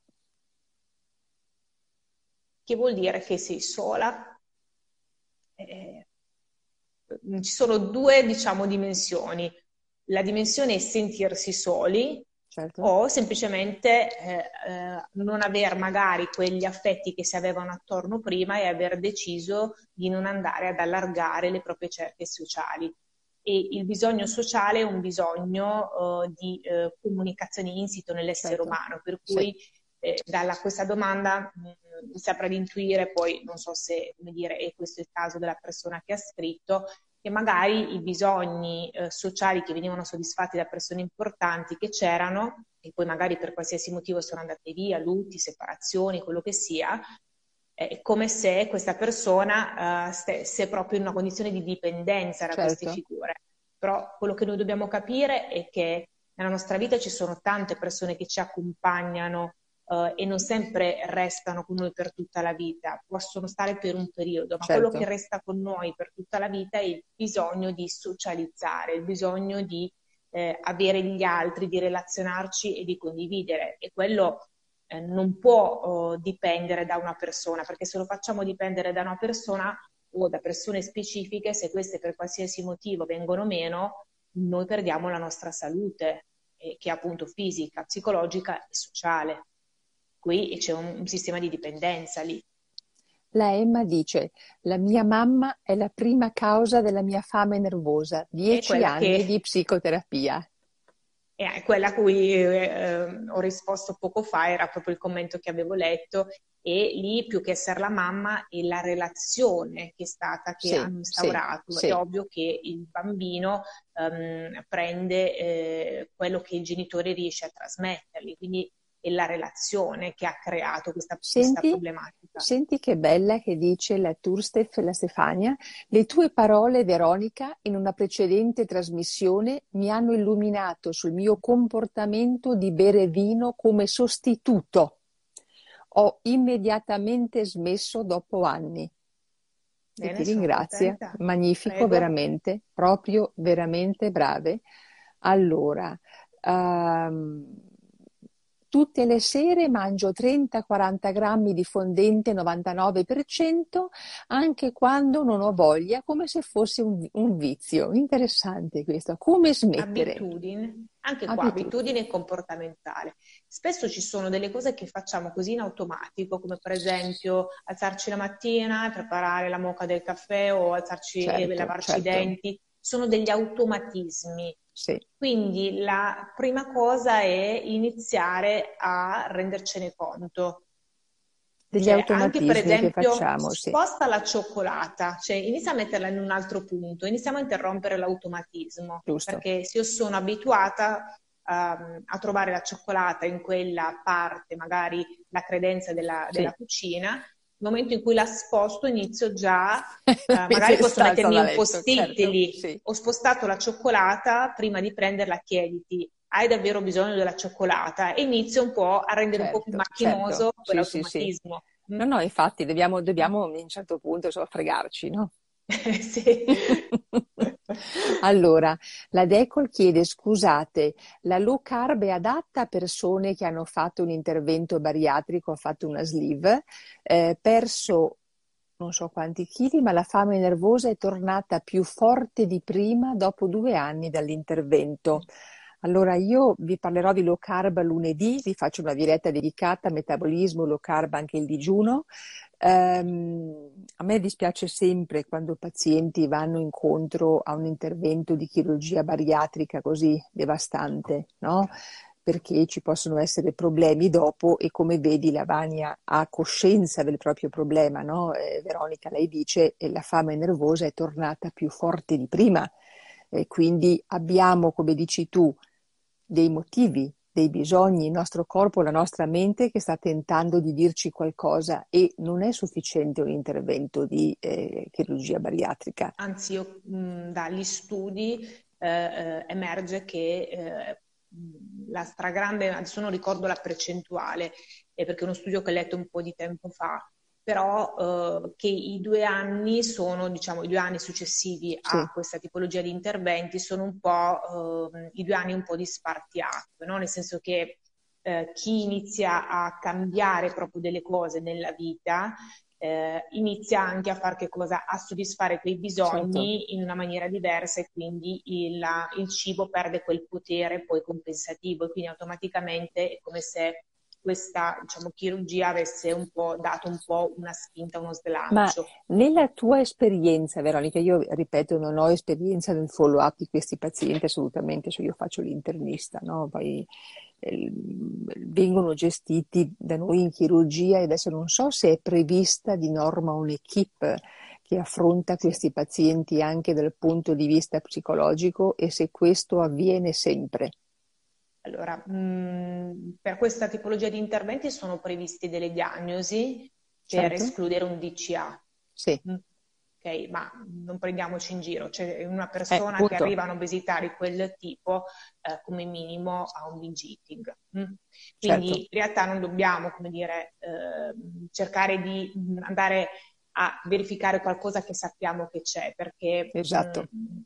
che vuol dire che sei sola. Eh, ci sono due, diciamo, dimensioni. La dimensione è sentirsi soli certo. o semplicemente non aver magari quegli affetti che si avevano attorno prima e aver deciso di non andare ad allargare le proprie cerchie sociali. E il bisogno sociale è un bisogno di comunicazione insito nell'essere Certo. umano, per Sì. cui dalla questa domanda mi sembra di intuire, poi non so se come dire, è questo il caso della persona che ha scritto, e magari i bisogni sociali che venivano soddisfatti da persone importanti che c'erano, e poi magari per qualsiasi motivo sono andate via, lutti, separazioni, quello che sia, è come se questa persona stesse proprio in una condizione di dipendenza da queste certo, figure. Però quello che noi dobbiamo capire è che nella nostra vita ci sono tante persone che ci accompagnano e non sempre restano con noi per tutta la vita, possono stare per un periodo, ma quello che certo. resta con noi per tutta la vita è il bisogno di socializzare, il bisogno di avere gli altri, di relazionarci e di condividere. E quello non può dipendere da una persona, perché se lo facciamo dipendere da una persona o da persone specifiche, se queste per qualsiasi motivo vengono meno, noi perdiamo la nostra salute, che è appunto fisica, psicologica e sociale. Qui c'è un sistema di dipendenza lì. La Emma dice: la mia mamma è la prima causa della mia fame nervosa, È 10 quella anni di che psicoterapia. è quella a cui ho risposto poco fa, era proprio il commento che avevo letto, e lì più che essere la mamma è la relazione che è stata, che Sì, hanno sì, instaurato. È sì. ovvio che il bambino prende quello che il genitore riesce a trasmettergli, quindi è la relazione che ha creato questa Senti, problematica. senti che bella che dice la Turstef, la Stefania. Le tue parole, Veronica, in una precedente trasmissione mi hanno illuminato sul mio comportamento di bere vino come sostituto. Ho immediatamente smesso dopo anni. E ti Bene, sono ringrazio, contenta. magnifico, Prego. veramente, proprio veramente brave. Allora, ehm, tutte le sere mangio 30-40 grammi di fondente 99%, anche quando non ho voglia, come se fosse un vizio. Interessante questo. Come smettere? Abitudine, anche qua Abitudini. abitudine comportamentale. Spesso ci sono delle cose che facciamo così in automatico, come per esempio alzarci la mattina, preparare la moka del caffè o alzarci e Certo, lavarci i certo, denti. Sono degli automatismi. sì. Quindi la prima cosa è iniziare a rendercene conto. Degli Cioè, anche per automatismi che esempio, facciamo, sì, sposta la cioccolata, cioè inizia a metterla in un altro punto, iniziamo a interrompere l'automatismo, giusto. perché se io sono abituata a trovare la cioccolata in quella parte, magari la credenza della Sì. cucina, nel momento in cui la sposto inizio già, magari Mentre posso sta alza mettermi da un letto, post-it certo, lì, sì, ho spostato la cioccolata, prima di prenderla chiediti, hai davvero bisogno della cioccolata? E inizio un po' a rendere un po' più certo, certo, macchinoso sì, sì, sì. quell'automatismo. Mm? No, no, infatti dobbiamo a un certo punto insomma, fregarci, no? Sì. Allora, la Decol chiede, scusate, la low carb è adatta a persone che hanno fatto un intervento bariatrico, ha fatto una sleeve, perso non so quanti chili, ma la fame nervosa è tornata più forte di prima dopo 2 anni dall'intervento. Allora io vi parlerò di low carb lunedì, vi faccio una diretta dedicata a metabolismo, low carb, anche il digiuno. A me dispiace sempre quando pazienti vanno incontro a un intervento di chirurgia bariatrica così devastante, no? Perché ci possono essere problemi dopo e come vedi la Vania ha coscienza del proprio problema, no? Veronica, lei dice che la fame nervosa è tornata più forte di prima, quindi abbiamo, come dici tu, dei motivi, dei bisogni, il nostro corpo, la nostra mente che sta tentando di dirci qualcosa e non è sufficiente un intervento di chirurgia bariatrica. Anzi, dagli studi emerge che la stragrande, adesso non ricordo la percentuale, perché è uno studio che ho letto un po' di tempo fa, però che i 2 anni sono, diciamo, i 2 anni successivi Sì, a questa tipologia di interventi sono un po' i 2 anni un po' di spartiacque, no? Nel senso che chi inizia a cambiare proprio delle cose nella vita inizia anche a fare che cosa? A soddisfare quei certo. bisogni in una maniera diversa e quindi il cibo perde quel potere poi compensativo e quindi automaticamente è come se questa, diciamo, chirurgia avesse un po' dato un po' una spinta, uno Ma slancio. nella tua esperienza, Veronica, io ripeto, non ho esperienza nel follow-up di questi pazienti assolutamente, cioè io faccio l'internista, no? Poi vengono gestiti da noi in chirurgia e adesso non so se è prevista di norma un'equipe che affronta Sì. questi pazienti anche dal punto di vista psicologico e se questo avviene sempre. Allora, per questa tipologia di interventi sono previsti delle diagnosi per Certo? escludere un DCA. Sì, Mm. Ok, ma non prendiamoci in giro, c'è una persona che appunto, arriva a un'obesità di quel tipo, come minimo ha un binge eating. Quindi certo, in realtà non dobbiamo, come dire, cercare di andare a verificare qualcosa che sappiamo che c'è, perché esatto.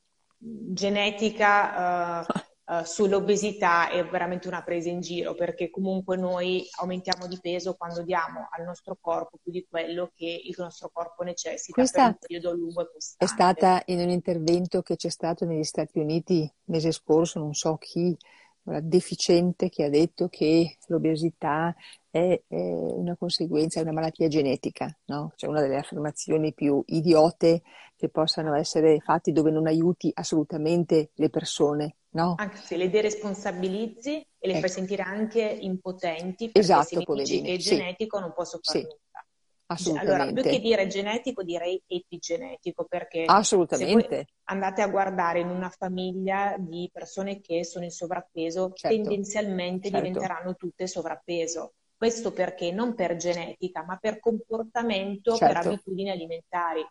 genetica sull'obesità è veramente una presa in giro, perché comunque noi aumentiamo di peso quando diamo al nostro corpo più di quello che il nostro corpo necessita per un Questa periodo lungo e è costante. stata in un intervento che c'è stato negli Stati Uniti il mese scorso, non so chi, una deficiente che ha detto che l'obesità è una conseguenza, è una malattia genetica, no? Cioè una delle affermazioni più idiote che possano essere fatte dove non aiuti assolutamente le persone, no? Anche se le deresponsabilizzi e le fai Ecco, sentire anche impotenti, perché se esatto, mi dici che poverine, è sì, genetico non posso fare sì, nulla. Allora, più che assolutamente, dire genetico, direi epigenetico, perché se voi assolutamente, andate a guardare in una famiglia di persone che sono in sovrappeso, certo, tendenzialmente certo, diventeranno tutte sovrappeso. Questo perché? Non per genetica, ma per comportamento, per certo, abitudini alimentari.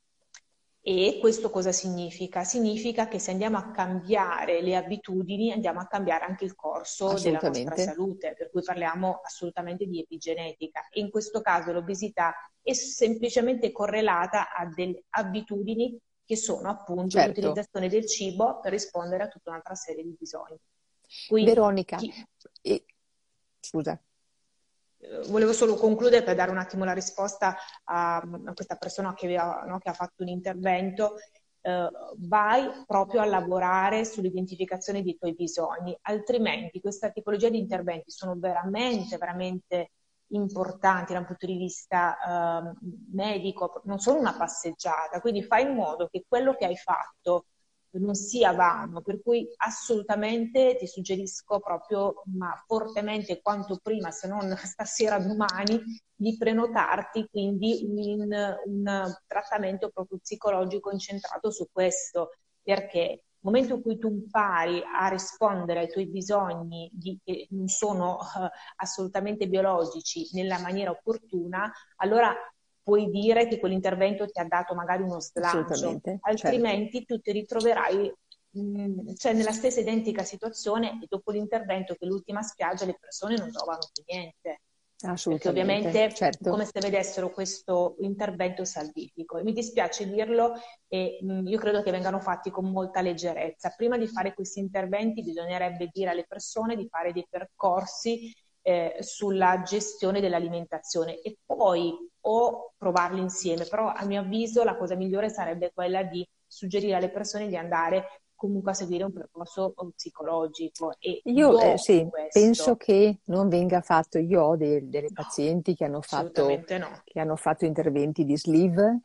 E questo cosa significa? Significa che se andiamo a cambiare le abitudini, andiamo a cambiare anche il corso della nostra assolutamente, salute, per cui parliamo assolutamente di epigenetica. E in questo caso l'obesità è semplicemente correlata a delle abitudini che sono appunto certo. l'utilizzazione del cibo per rispondere a tutta un'altra serie di bisogni. Qui Veronica, e- scusa, volevo solo concludere per dare un attimo la risposta a questa persona no, che ha fatto un intervento. Vai proprio a lavorare sull'identificazione dei tuoi bisogni, altrimenti questa tipologia di interventi sono veramente, veramente importanti dal punto di vista medico, non sono una passeggiata, quindi fai in modo che quello che hai fatto non sia vano, per cui assolutamente ti suggerisco proprio, ma fortemente quanto prima, se non stasera, domani, di prenotarti quindi un trattamento proprio psicologico incentrato su questo, perché nel momento in cui tu impari a rispondere ai tuoi bisogni che non sono assolutamente biologici nella maniera opportuna, allora puoi dire che quell'intervento ti ha dato magari uno slancio, assolutamente, certo. altrimenti tu ti ritroverai cioè nella stessa identica situazione e dopo l'intervento che è l'ultima spiaggia le persone non trovano più niente, perché Assolutamente, ovviamente è certo. come se vedessero questo intervento salvifico. E mi dispiace dirlo e io credo che vengano fatti con molta leggerezza. Prima di fare questi interventi bisognerebbe dire alle persone di fare dei percorsi sulla gestione dell'alimentazione e poi o provarli insieme, però a mio avviso la cosa migliore sarebbe quella di suggerire alle persone di andare comunque a seguire un percorso psicologico e Io dopo sì, penso questo, che non venga fatto. Io ho delle no, pazienti assolutamente no. che hanno fatto interventi di sleeve,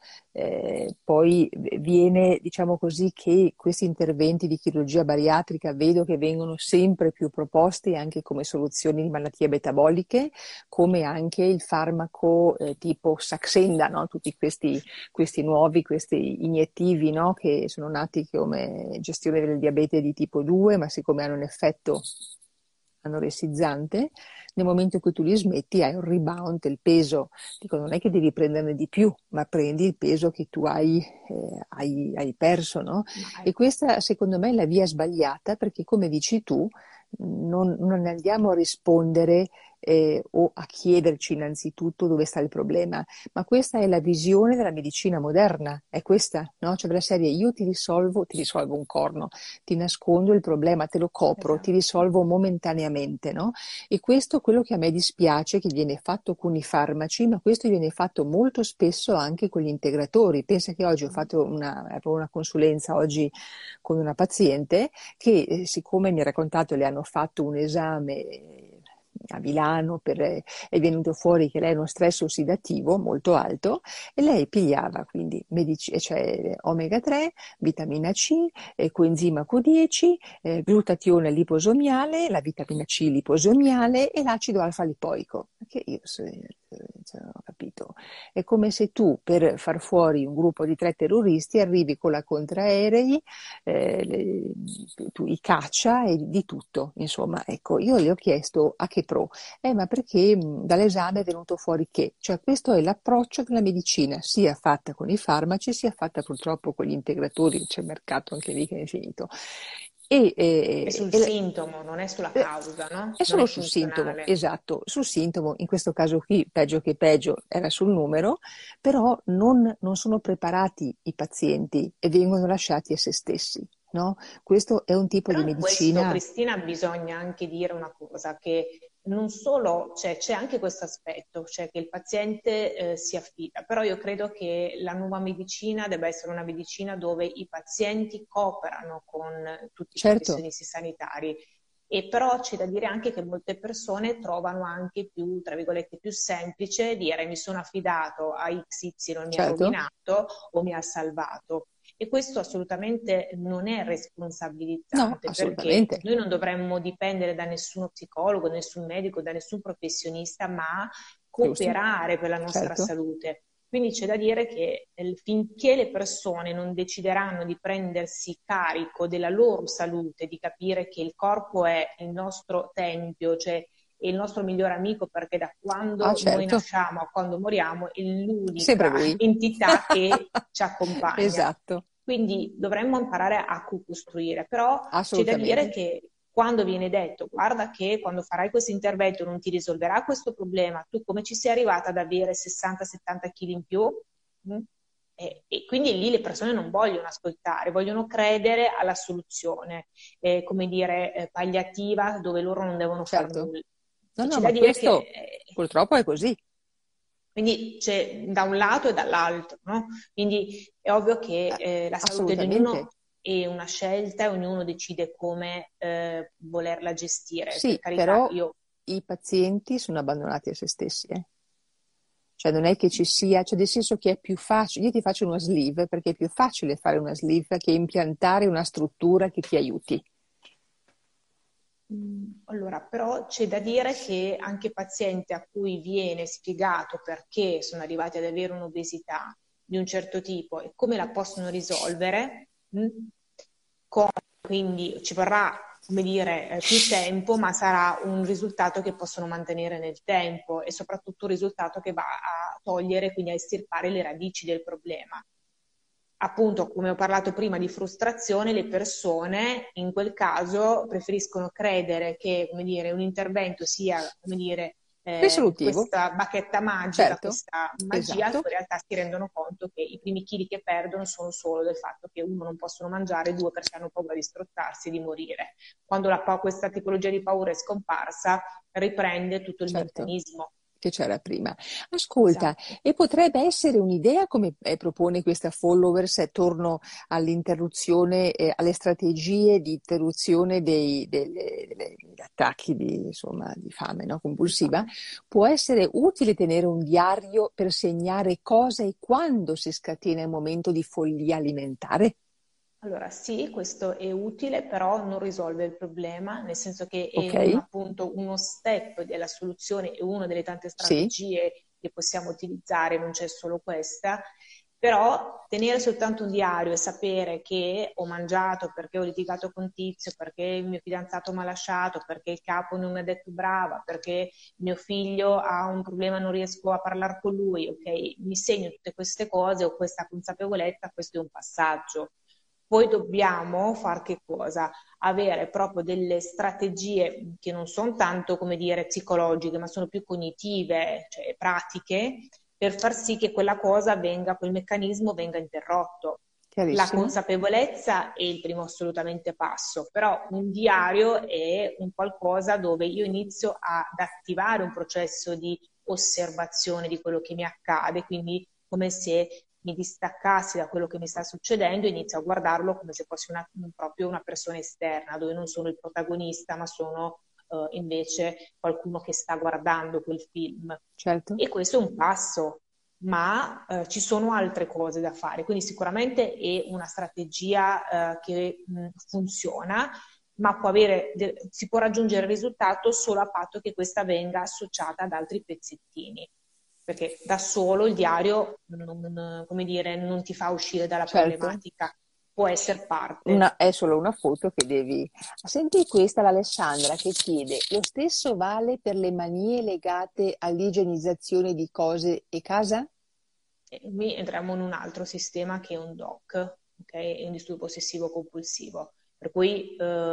poi viene, diciamo così, che questi interventi di chirurgia bariatrica vedo che vengono sempre più proposti anche come soluzioni di malattie metaboliche, come anche il farmaco tipo Saxenda, no? Tutti questi nuovi, questi iniettivi, no? Che sono nati come gestione del diabete di tipo 2, ma siccome hanno un effetto anoressizzante, nel momento in cui tu li smetti hai un rebound del peso. Dico, non è che devi prenderne di più, ma prendi il peso che tu hai perso, no? Ma E questa secondo me è la via sbagliata perché come dici tu, non andiamo a rispondere o a chiederci innanzitutto dove sta il problema, ma questa è la visione della medicina moderna, è questa, no? Cioè della serie io ti risolvo un corno, ti nascondo il problema, te lo copro, ti esatto. risolvo momentaneamente, no? E questo è quello che a me dispiace che viene fatto con i farmaci, ma questo viene fatto molto spesso anche con gli integratori. Pensa che oggi ho fatto una consulenza oggi con una paziente che siccome mi ha raccontato le hanno fatto un esame a Milano è venuto fuori che lei ha uno stress ossidativo molto alto e lei pigliava quindi cioè omega 3, vitamina C, coenzima Q10, glutatione liposomiale, la vitamina C liposomiale e l'acido alfa lipoico. Che io cioè, ho capito. È come se tu per far fuori un gruppo di 3 terroristi arrivi con la contraerei, i caccia e di tutto. Insomma, ecco, io le ho chiesto a che pro. Ma perché dall'esame è venuto fuori che, cioè questo è l'approccio della medicina, sia fatta con i farmaci, sia fatta purtroppo con gli integratori, c'è il mercato anche lì che è finito. E, È eh, sul e- sintomo, non è sulla eh, causa, no? è Non solo è sul sintomo, funzionale. esatto, sul sintomo, in questo caso qui, peggio che peggio, era sul numero, però non sono preparati i pazienti e vengono lasciati a se stessi, no? Questo è un tipo Però di in questo, medicina, Cristina, bisogna anche dire una cosa, che non solo c'è anche questo aspetto, cioè che il paziente si affida, però io credo che la nuova medicina debba essere una medicina dove i pazienti cooperano con tutti i certo, professionisti sanitari. E però c'è da dire anche che molte persone trovano anche più, tra virgolette, più semplice dire mi sono affidato a XY, mi ha certo, rovinato o mi ha salvato. E questo assolutamente non è no, responsabilizzante, perché assolutamente, noi non dovremmo dipendere da nessuno psicologo, nessun medico, da nessun professionista, ma giusto, cooperare per la nostra certo, salute. Quindi c'è da dire che finché le persone non decideranno di prendersi carico della loro salute, di capire che il corpo è il nostro tempio, cioè è il nostro migliore amico, perché da ah quando noi certo, nasciamo a quando moriamo è sempre l'unica lui, entità che ci accompagna. esatto, Quindi dovremmo imparare a co-costruire, però c'è da dire assolutamente, che quando viene detto guarda che quando farai questo intervento non ti risolverà questo problema, tu come ci sei arrivata ad avere 60-70 kg in più? Mm? E quindi lì le persone non vogliono ascoltare, vogliono credere alla soluzione, come dire, palliativa, dove loro non devono fare certo. nulla. No, E no, c'è da ma dire che questo purtroppo è così, quindi c'è da un lato e dall'altro, no? Quindi è ovvio che la salute di assolutamente. ognuno è una scelta e ognuno decide come volerla gestire. Per Sì, carità, però io i pazienti sono abbandonati a se stessi, eh. Cioè non è che ci sia, cioè nel senso che è più facile, io ti faccio una sleeve perché è più facile fare una sleeve che impiantare una struttura che ti aiuti. allora, però c'è da dire che anche pazienti a cui viene spiegato perché sono arrivati ad avere un'obesità di un certo tipo e come la possono risolvere, quindi ci vorrà, come dire, più tempo, ma sarà un risultato che possono mantenere nel tempo e soprattutto un risultato che va a togliere, quindi a estirpare le radici del problema. Appunto, come ho parlato prima di frustrazione, le persone in quel caso preferiscono credere che, come dire, un intervento sia, come dire, Risolutivo, questa bacchetta magica, certo, questa magia, poi esatto. in realtà si rendono conto che i primi chili che perdono sono solo del fatto che uno non possono mangiare, due perché hanno paura di strozzarsi e di morire. Quando questa tipologia di paura è scomparsa, riprende tutto il Certo, meccanismo. che c'era prima. Ascolta, Esatto. e potrebbe essere un'idea come propone questa followers torno all'interruzione, alle strategie di interruzione degli attacchi insomma, di fame, no? Compulsiva? Può essere utile tenere un diario per segnare cosa e quando si scatena il momento di follia alimentare? Allora, sì, questo è utile, però non risolve il problema, nel senso che è Ok? appunto uno step della soluzione e una delle tante Sì? strategie che possiamo utilizzare, non c'è solo questa, però tenere soltanto un diario e sapere che ho mangiato perché ho litigato con Tizio, perché il mio fidanzato mi ha lasciato, perché il capo non mi ha detto brava, perché mio figlio ha un problema, non riesco a parlare con lui, ok? Mi segno tutte queste cose, ho questa consapevolezza, questo è un passaggio. Poi dobbiamo fare che cosa? Avere proprio delle strategie che non sono tanto, come dire, psicologiche, ma sono più cognitive, cioè pratiche, per far sì che quella cosa venga, quel meccanismo venga interrotto. La Chiarissimo? consapevolezza è il primo assolutamente passo, però un diario è un qualcosa dove io inizio ad attivare un processo di osservazione di quello che mi accade, quindi come se mi distaccassi da quello che mi sta succedendo e inizio a guardarlo come se fossi proprio una persona esterna, dove non sono il protagonista, ma sono invece qualcuno che sta guardando quel film. Certo? E questo è un passo, ma ci sono altre cose da fare. Quindi sicuramente è una strategia che funziona, ma si può raggiungere il risultato solo a patto che questa venga associata ad altri pezzettini. perché da solo il diario come dire, non ti fa uscire dalla certo. problematica, può essere parte. È solo una foto che devi... Senti questa, l'Alessandra, che chiede, lo stesso vale per le manie legate all'igienizzazione di cose e casa? E qui entriamo in un altro sistema che è un DOC, ok? È un disturbo ossessivo compulsivo. Per cui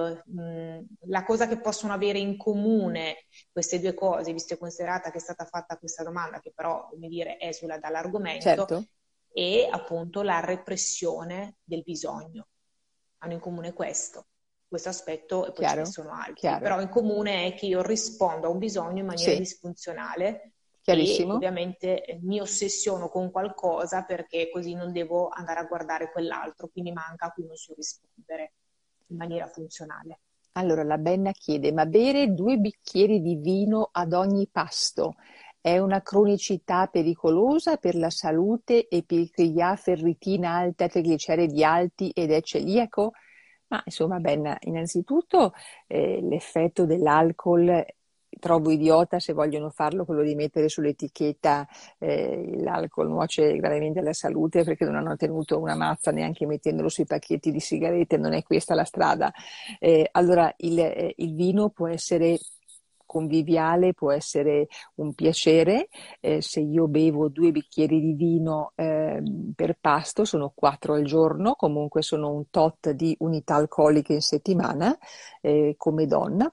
la cosa che possono avere in comune queste due cose, visto e considerata che è stata fatta questa domanda, che però, come dire, esula dall'argomento, Certo, è appunto la repressione del bisogno. Hanno in comune questo aspetto, e poi ce ne chiaro, sono altri, chiaro. però in comune è che io rispondo a un bisogno in maniera Sì, disfunzionale e chiarissimo. ovviamente mi ossessiono con qualcosa perché così non devo andare a guardare quell'altro, quindi manca a cui non so rispondere in maniera funzionale. Allora, la Benna chiede, ma bere 2 bicchieri di vino ad ogni pasto è una cronicità pericolosa per la salute e per chi ha ferritina alta, trigliceridi alti ed è celiaco? Ma insomma, Benna, innanzitutto l'effetto dell'alcol trovo idiota se vogliono farlo quello di mettere sull'etichetta l'alcol nuoce gravemente alla salute perché non hanno tenuto una mazza neanche mettendolo sui pacchetti di sigarette, non è questa la strada. Allora il vino può essere conviviale, può essere un piacere. Se io bevo 2 bicchieri di vino per pasto, sono 4 al giorno, comunque sono un tot di unità alcoliche in settimana. Come donna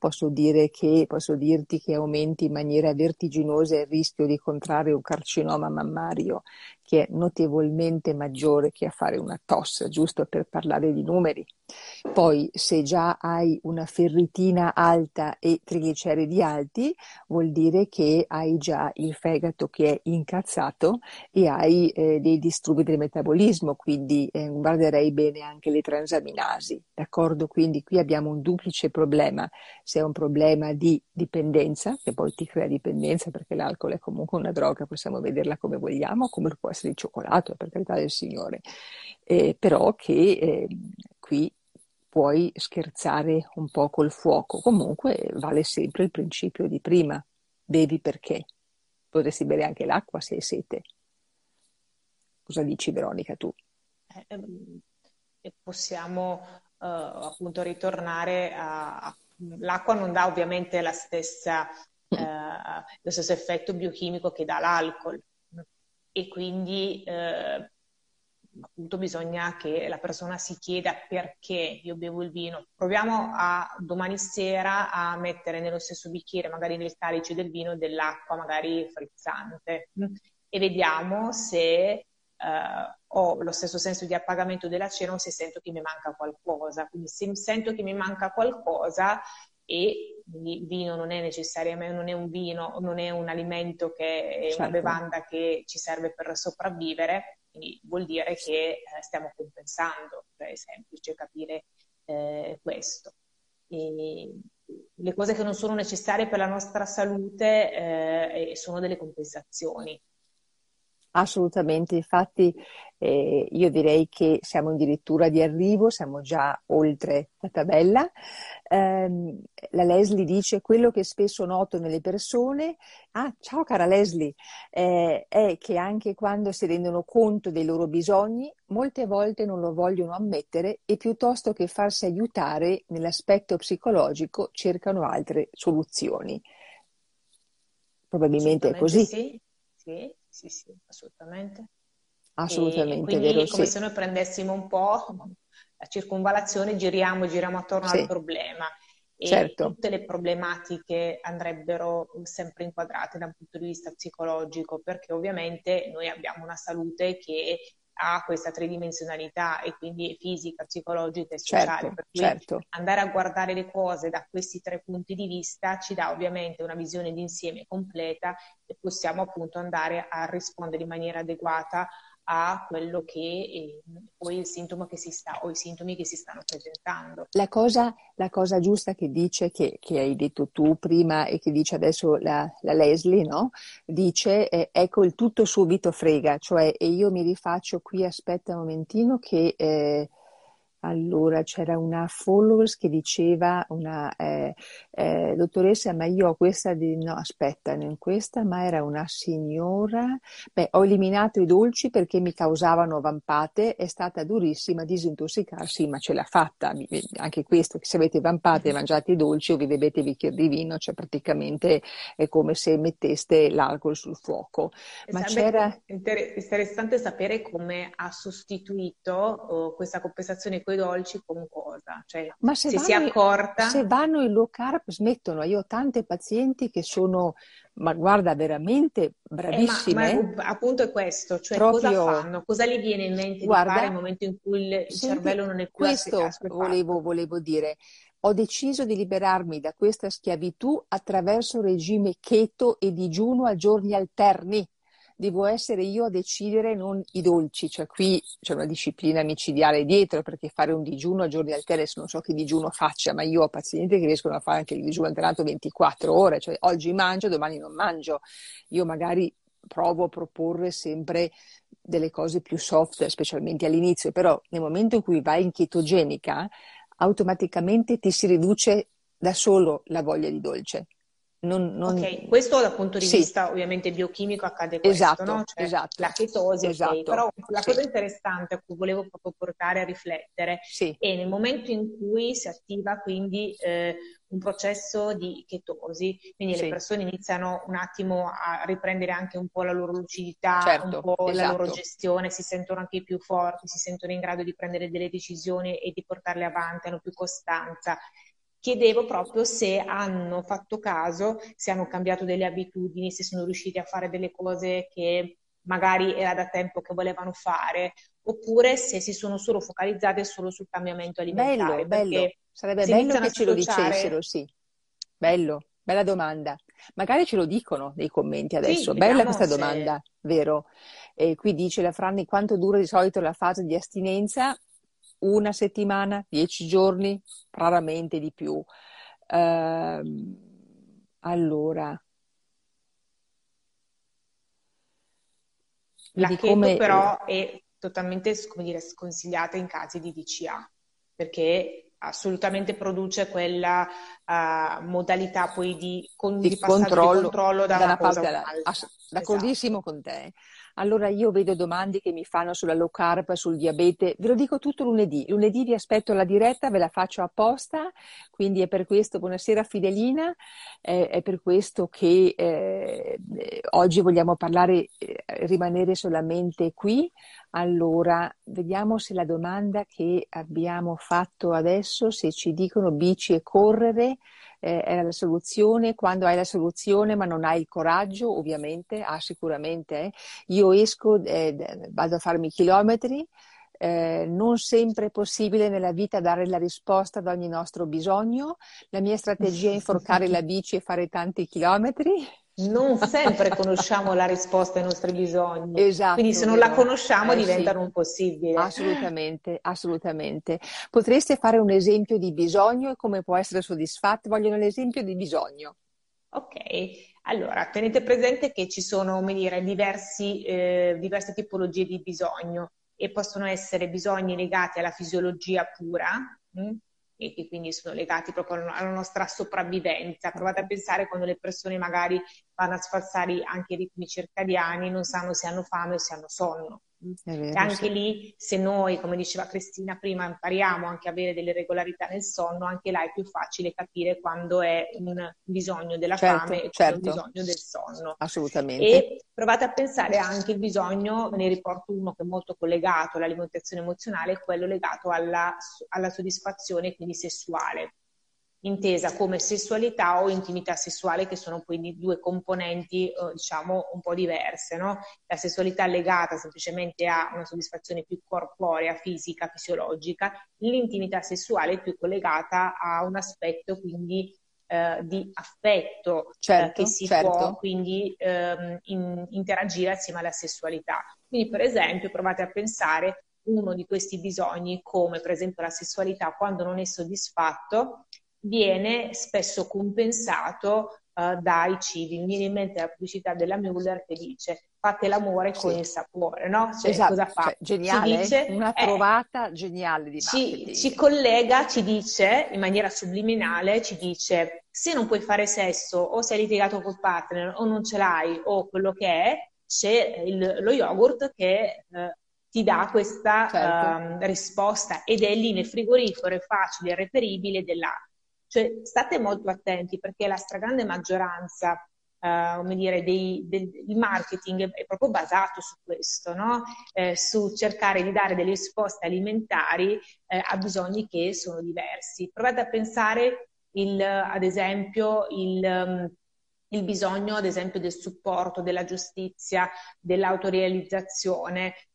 posso dirti che aumenti in maniera vertiginosa il rischio di contrarre un carcinoma mammario che è notevolmente maggiore che a fare una tosse, giusto per parlare di numeri. Poi, se già hai una ferritina alta e trigliceridi alti, vuol dire che hai già il fegato che è incazzato e hai dei disturbi del metabolismo, quindi guarderei bene anche le transaminasi, d'accordo? Quindi qui abbiamo un duplice problema, se è un problema di dipendenza, che poi ti crea dipendenza perché l'alcol è comunque una droga, possiamo vederla come vogliamo, come lo può essere il cioccolato, per carità del Signore, però che qui puoi scherzare un po' col fuoco. Comunque vale sempre il principio di prima. Bevi perché? Potresti bere anche l'acqua se hai sete. Cosa dici, Veronica, tu? E possiamo appunto ritornare l'acqua non dà ovviamente lo stesso effetto biochimico che dà l'alcol e quindi appunto bisogna che la persona si chieda perché io bevo il vino. Proviamo domani sera a mettere nello stesso bicchiere, magari nel calice del vino, dell'acqua magari frizzante e vediamo se ho lo stesso senso di appagamento della cena o se sento che mi manca qualcosa. Quindi se sento che mi manca qualcosa e il vino non è necessariamente, non è un vino, non è un alimento che è una Certo. bevanda che ci serve per sopravvivere, quindi vuol dire che stiamo compensando, cioè è semplice capire questo. E le cose che non sono necessarie per la nostra salute sono delle compensazioni. Assolutamente, infatti io direi che siamo addirittura di arrivo, siamo già oltre la tabella. Ehm, la Leslie dice quello che spesso noto nelle persone, ah ciao cara Leslie, è che anche quando si rendono conto dei loro bisogni, molte volte non lo vogliono ammettere e piuttosto che farsi aiutare nell'aspetto psicologico cercano altre soluzioni. Probabilmente è Assolutamente così, sì, sì, sì, sì, assolutamente. E assolutamente vero, quindi come sì. se noi prendessimo un po' la circonvallazione, giriamo attorno al Sì, problema e certo, tutte le problematiche andrebbero sempre inquadrate da un punto di vista psicologico, perché ovviamente noi abbiamo una salute che ha questa tridimensionalità e quindi è fisica, psicologica e sociale, certo, per cui certo. andare a guardare le cose da questi tre punti di vista ci dà ovviamente una visione d'insieme completa e possiamo appunto andare a rispondere in maniera adeguata a quello che poi il sintomo che si sta o i sintomi che si stanno presentando. La cosa giusta che dice, che hai detto tu prima e che dice adesso la Leslie, no? Dice, ecco il tutto subito frega, cioè e io mi rifaccio qui, aspetta un momentino che Allora c'era una followers che diceva, dottoressa, ma io ho questa no, aspetta, non questa, ma era una signora, beh, ho eliminato i dolci perché mi causavano vampate, è stata durissima a disintossicarsi, ma ce l'ha fatta. Anche questo, che se avete vampate e mangiate i dolci o vi bevete bicchiere di vino, cioè praticamente è come se metteste l'alcol sul fuoco. Ma c'era... Interessante sapere come ha sostituito questa compensazione con i dolci con cosa, cioè Ma se si è se accorta. vanno in low carb smettono. Io ho tante pazienti che sono, ma guarda, veramente Ma bravissime, appunto è questo, cioè cosa proprio, fanno? Cosa gli viene in mente di fare nel guarda, momento in cui il senti, cervello non è più questo assuefatto? volevo dire. Ho deciso di liberarmi da questa schiavitù attraverso regime keto e digiuno a giorni alterni. Devo essere io a decidere, non i dolci, cioè qui c'è una disciplina micidiale dietro, perché fare un digiuno a giorni alterni, adesso non so che digiuno faccia, ma io ho pazienti che riescono a fare anche il digiuno alternato 24 ore, cioè oggi mangio, domani non mangio. Io magari provo a proporre sempre delle cose più soft, specialmente all'inizio, però nel momento in cui vai in chetogenica, automaticamente ti si riduce da solo la voglia di dolce. Ok, questo dal punto di Sì, vista ovviamente biochimico accade questo, no? esatto, Cioè esatto, la chetosi, ok, esatto, però la sì, cosa interessante a cui volevo proprio portare a riflettere sì, è nel momento in cui si attiva quindi un processo di chetosi, quindi le sì, persone iniziano un attimo a riprendere anche un po' la loro lucidità, un certo, po' la loro esatto. gestione, si sentono anche più forti, si sentono in grado di prendere delle decisioni e di portarle avanti, hanno più costanza. Chiedevo proprio se hanno fatto caso, se hanno cambiato delle abitudini, se sono riusciti a fare delle cose che magari era da tempo che volevano fare, oppure se si sono solo focalizzate solo sul cambiamento Bello, alimentare, bello, perché sarebbe se bello iniziano a che ce lo dicessero, associare, sì. Bello, bella domanda. Magari ce lo dicono nei commenti sì, adesso. Bella vediamo questa se. domanda, vero? E qui dice la Franni quanto dura di solito la fase di astinenza? Una settimana, 10 giorni, raramente di più. Allora, La vedi keto come... però è totalmente, come dire, sconsigliata in casi di DCA, perché assolutamente produce quella modalità poi di di passaggio di controllo controllo da da una una cosa a parte all'altra. un'altra. D'accordissimo Esatto. con te. Allora io vedo domande che mi fanno sulla low carb, sul diabete, ve lo dico tutto lunedì. Lunedì vi aspetto alla diretta, ve la faccio apposta, quindi è per questo, buonasera Fidelina, è per questo che oggi vogliamo parlare, rimanere solamente qui. Allora, vediamo se la domanda che abbiamo fatto adesso, se ci dicono bici e correre è la soluzione, quando hai la soluzione ma non hai il coraggio, ovviamente, sicuramente. Io esco, vado a farmi chilometri, non sempre è possibile nella vita dare la risposta ad ogni nostro bisogno. La mia strategia è inforcare la bici e fare tanti chilometri. Non sempre conosciamo la risposta ai nostri bisogni, quindi se Esatto, non la vero? conosciamo Sì. diventa non possibile. Assolutamente, assolutamente. Potreste fare un esempio di bisogno e come può essere soddisfatto? Vogliono l'esempio di bisogno. Ok, allora tenete presente che ci sono, come dire, diverse tipologie di bisogno e possono essere bisogni legati alla fisiologia pura, e che quindi sono legati proprio alla nostra sopravvivenza. Provate a Certo. pensare quando le persone magari vanno a sfalsare anche i ritmi circadiani, non sanno se hanno fame o se hanno sonno. È E vero, anche sì. lì, se noi, come diceva Cristina prima, impariamo anche a avere delle regolarità nel sonno, anche là è più facile capire quando è un bisogno della fame Certo, e quando è un certo, bisogno del sonno. assolutamente. E provate a pensare anche il bisogno, ne riporto uno che è molto collegato all'alimentazione emozionale, quello legato alla soddisfazione, quindi sessuale, intesa come sessualità o intimità sessuale, che sono quindi due componenti, diciamo, un po' diverse, no? La sessualità legata semplicemente a una soddisfazione più corporea, fisica, fisiologica, l'intimità sessuale è più collegata a un aspetto quindi di affetto che Certo, si può certo. quindi interagire assieme alla sessualità. Quindi, per esempio, provate a pensare uno di questi bisogni, come per esempio la sessualità, quando non è soddisfatto, viene spesso compensato dai cibi. Mi viene in mente la pubblicità della Müller che dice fate l'amore con Sì, il sapore, no? Cioè, esatto, cosa fa? cioè, Ci geniale, dice, una trovata geniale di ci marketing. collega, ci dice in maniera subliminale, ci dice se non puoi fare sesso o sei litigato col partner o non ce l'hai o quello che è, c'è lo yogurt che ti dà Certo, questa risposta edd è lì nel frigorifero, è facile, è reperibile ed è là. Cioè, state molto attenti perché la stragrande maggioranza come dire, il marketing è proprio basato su questo, no? Su cercare di dare delle risposte alimentari a bisogni che sono diversi. Provate a pensare ad esempio il bisogno, ad esempio, del supporto, della giustizia, dell'autorealizzazione,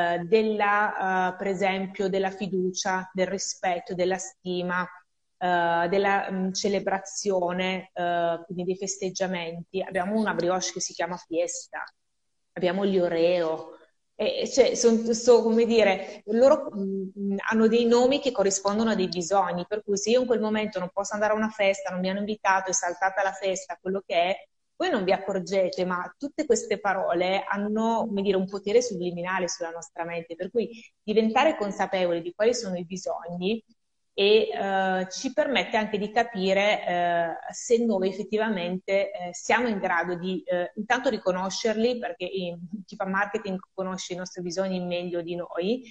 per esempio, della fiducia, del rispetto, della stima, della celebrazione, quindi dei festeggiamenti. Abbiamo una brioche che si chiama Fiesta, abbiamo gli Oreo, cioè, come dire, loro hanno dei nomi che corrispondono a dei bisogni, per cui se io in quel momento non posso andare a una festa, non mi hanno invitato, è saltata la festa, quello che è, voi non vi accorgete, ma tutte queste parole hanno, come dire, un potere subliminale sulla nostra mente, per cui diventare consapevoli di quali sono i bisogni e ci permette anche di capire se noi effettivamente siamo in grado di intanto riconoscerli, perché chi fa marketing conosce i nostri bisogni meglio di noi,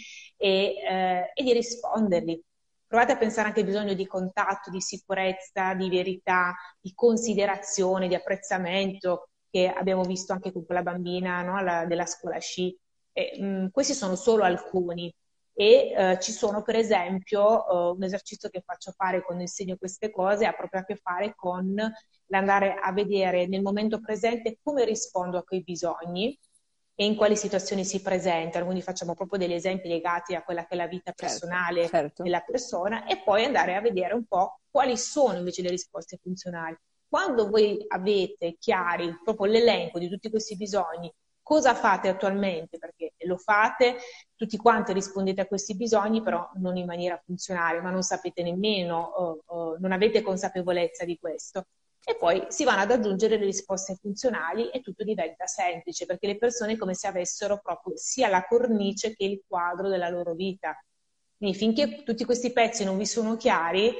e di risponderli. Provate a pensare anche al bisogno di contatto, di sicurezza, di verità, di considerazione, di apprezzamento, che abbiamo visto anche con quella bambina, no, della scuola sci. Questi sono solo alcuni. E ci sono per esempio un esercizio che faccio fare quando insegno queste cose ha proprio a che fare con l'andare a vedere nel momento presente come rispondo a quei bisogni e in quali situazioni si presentano, quindi facciamo proprio degli esempi legati a quella che è la vita certo, personale certo. della persona e poi andare a vedere un po' quali sono invece le risposte funzionali. Quando voi avete chiari proprio l'elenco di tutti questi bisogni, cosa fate attualmente? Perché lo fate, tutti quanti rispondete a questi bisogni, però non in maniera funzionale, ma non sapete nemmeno, non avete consapevolezza di questo. E poi si vanno ad aggiungere le risposte funzionali e tutto diventa semplice, perché le persone è come se avessero proprio sia la cornice che il quadro della loro vita. Quindi finché tutti questi pezzi non vi sono chiari,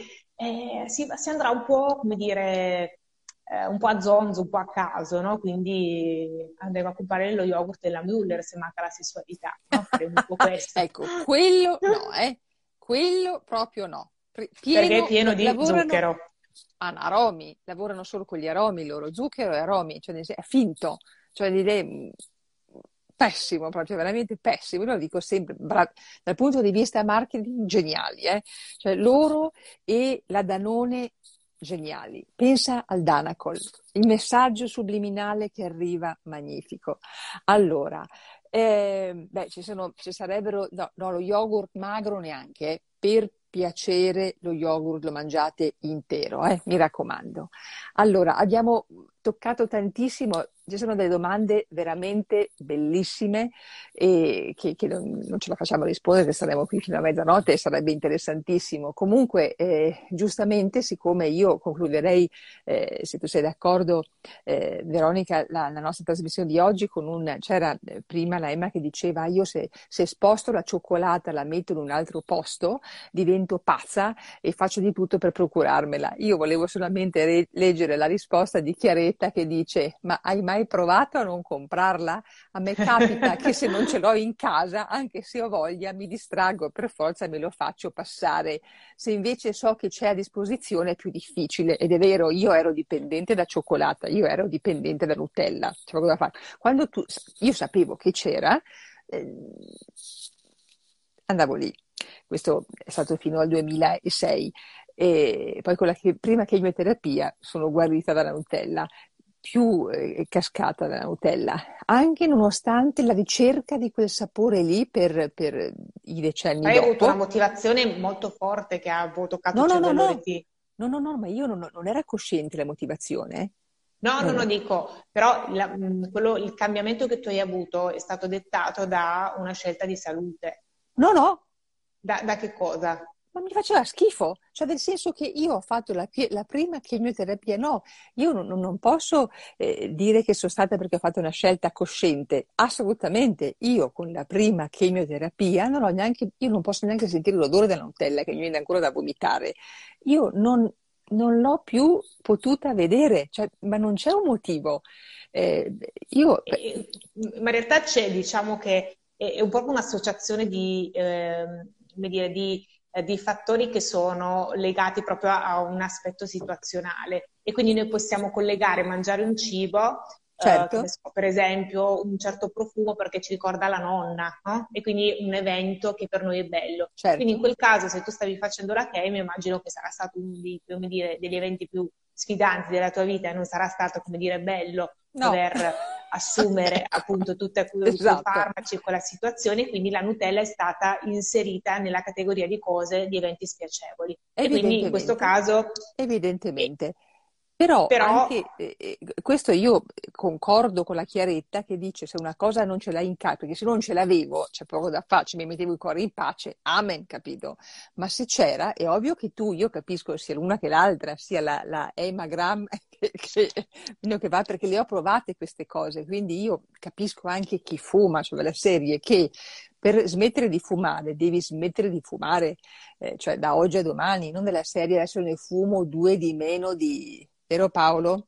si andrà un po', come dire, un po' a zonzo, un po' a caso, no? Quindi andremo a comprare lo yogurt della Müller se manca la sessualità, no? Faremo un po' questo. Ecco, quello no, quello proprio no. Perché è Pieno, pieno di lavorano zucchero. aromi, lavorano solo con gli aromi loro, zucchero e aromi, cioè è finto, cioè l'idea pessimo, proprio veramente pessimo. Io lo dico sempre, dal punto di vista marketing geniali, cioè loro e la Danone geniali. Pensa al Danacol, il messaggio subliminale che arriva magnifico. Allora, beh, ci sarebbero, no, lo yogurt magro neanche, per piacere lo yogurt lo mangiate intero, mi raccomando. Allora, abbiamo toccato tantissimo, ci sono delle domande veramente bellissime e che non ce la facciamo rispondere, che saremo qui fino a mezzanotte e sarebbe interessantissimo. Comunque, giustamente, siccome io concluderei, se tu sei d'accordo, Veronica, la nostra trasmissione di oggi c'era prima la Emma che diceva io se sposto la cioccolata la metto in un altro posto divento pazza e faccio di tutto per procurarmela. Io volevo solamente leggere la risposta di Chiaretta che dice ma hai mai provato a non comprarla? A me capita che se non ce l'ho in casa, anche se ho voglia, mi distraggo per forza e me lo faccio passare. Se invece so che c'è a disposizione è più difficile ed è vero, io ero dipendente da cioccolata, io ero dipendente da Nutella. Cioè, cosa fare? Io sapevo che c'era, eh, andavo lì. Questo è stato fino al 2006 e poi con prima chemioterapia sono guarita dalla Nutella, più cascata dalla Nutella, anche nonostante la ricerca di quel sapore lì per i decenni Hai avuto una dopo. motivazione molto forte che ha toccato No, il no, no, cervello no, di te. no, ma io non era cosciente la motivazione. No, No, no, no, dico, però il cambiamento che tu hai avuto è stato dettato da una scelta di salute. no, no, Da che cosa? ma mi faceva schifo, cioè nel senso che io ho fatto la prima chemioterapia, no, io non posso dire che sono stata perché ho fatto una scelta cosciente, assolutamente, io con la prima chemioterapia io non posso neanche sentire l'odore della Nutella che mi viene ancora da vomitare, io non l'ho più potuta vedere, cioè, ma non c'è un motivo. Eh, io, Ma in realtà c'è, diciamo che è un po' un'associazione come dire, di fattori che sono legati proprio a un aspetto situazionale e quindi noi possiamo collegare mangiare un cibo, che ne certo, so, per esempio un certo profumo perché ci ricorda la nonna, no? E quindi un evento che per noi è bello. Quindi in certo, quel caso, se tu stavi facendo la chemio, immagino che sarà stato uno come dire, degli eventi più sfidanti della tua vita e non sarà stato, come dire, bello no, dover assumere ecco, appunto tutti quei esatto. farmaci e quella situazione, quindi la Nutella è stata inserita nella categoria di cose, di eventi spiacevoli. E quindi in questo Evidentemente, caso, eh, evidentemente. Però però, anche questo io concordo con la Chiaretta che dice se una cosa non ce l'hai in casa, perché se non ce l'avevo c'è poco da fare, mi mettevo il cuore in pace, amen, capito? Ma se c'era, è ovvio che io capisco sia l'una che l'altra, sia la Emagram che va, perché le ho provate queste cose, quindi io capisco anche chi fuma, cioè la serie che per smettere di fumare devi smettere di fumare cioè da oggi a domani, non della serie adesso ne fumo due di meno di... Vero Paolo?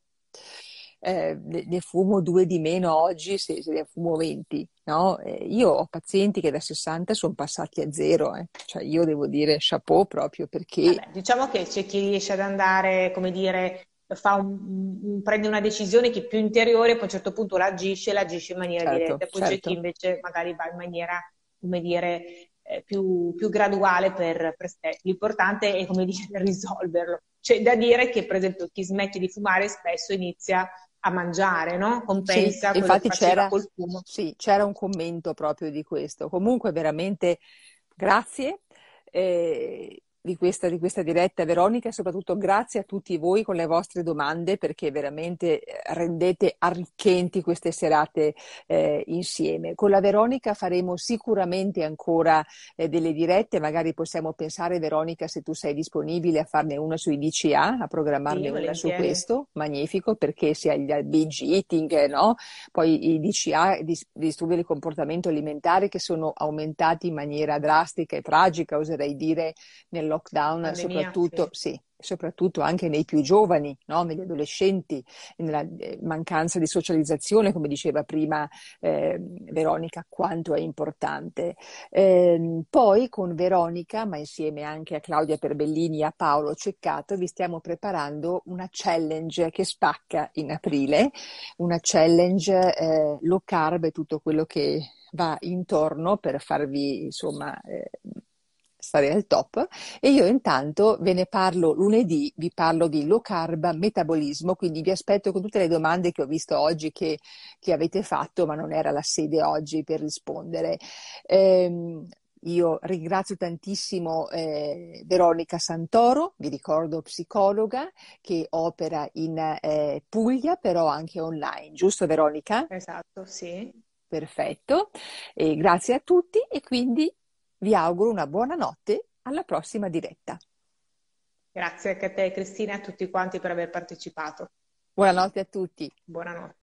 Ne fumo due di meno oggi se ne fumo 20, no? Io ho pazienti che da 60 sono passati a zero, cioè io devo dire chapeau proprio perché, vabbè, diciamo che c'è chi riesce ad andare, come dire, prende una decisione che è più interiore, poi a un certo punto l'agisce in maniera certo, diretta, poi c'è chi certo. invece magari va in maniera, come dire, più graduale per sé. L'importante è, come dire, risolverlo. C'è da dire che, per esempio, chi smette di fumare spesso inizia a mangiare, no? Sì, Compensa quello che infatti faceva col fumo. sì, c'era un commento proprio di questo. Comunque veramente grazie di questa diretta Veronica e soprattutto grazie a tutti voi con le vostre domande perché veramente rendete arricchenti queste serate insieme. Con la Veronica faremo sicuramente ancora delle dirette, magari possiamo pensare Veronica se tu sei disponibile a farne una sui DCA, a Sì, programmarne una su volentieri. questo, magnifico perché sia il binge eating, no? Poi i DCA, disturbi del comportamento alimentare, che sono aumentati in maniera drastica e tragica, oserei dire, nel lockdown, Pandemia, soprattutto, sì. sì, soprattutto anche nei più giovani, no? Negli adolescenti, nella mancanza di socializzazione, come diceva prima Veronica, quanto è importante. Poi con Veronica, ma insieme anche a Claudia Perbellini e a Paolo Ceccato, vi stiamo preparando una challenge che spacca in aprile, una challenge low carb e tutto quello che va intorno per farvi insomma stare al top e io intanto ve ne parlo lunedì, vi parlo di low carb, metabolismo, quindi vi aspetto con tutte le domande che ho visto oggi che avete fatto, ma non era la sede oggi per rispondere. Ehm, io ringrazio tantissimo Veronica Santoro, vi ricordo psicologa, che opera in Puglia, però anche online, giusto Veronica? Esatto, sì. Perfetto. E grazie a tutti e quindi vi auguro una buona notte alla prossima diretta. Grazie anche a te, Cristina, e a tutti quanti per aver partecipato. Buonanotte a tutti. Buonanotte.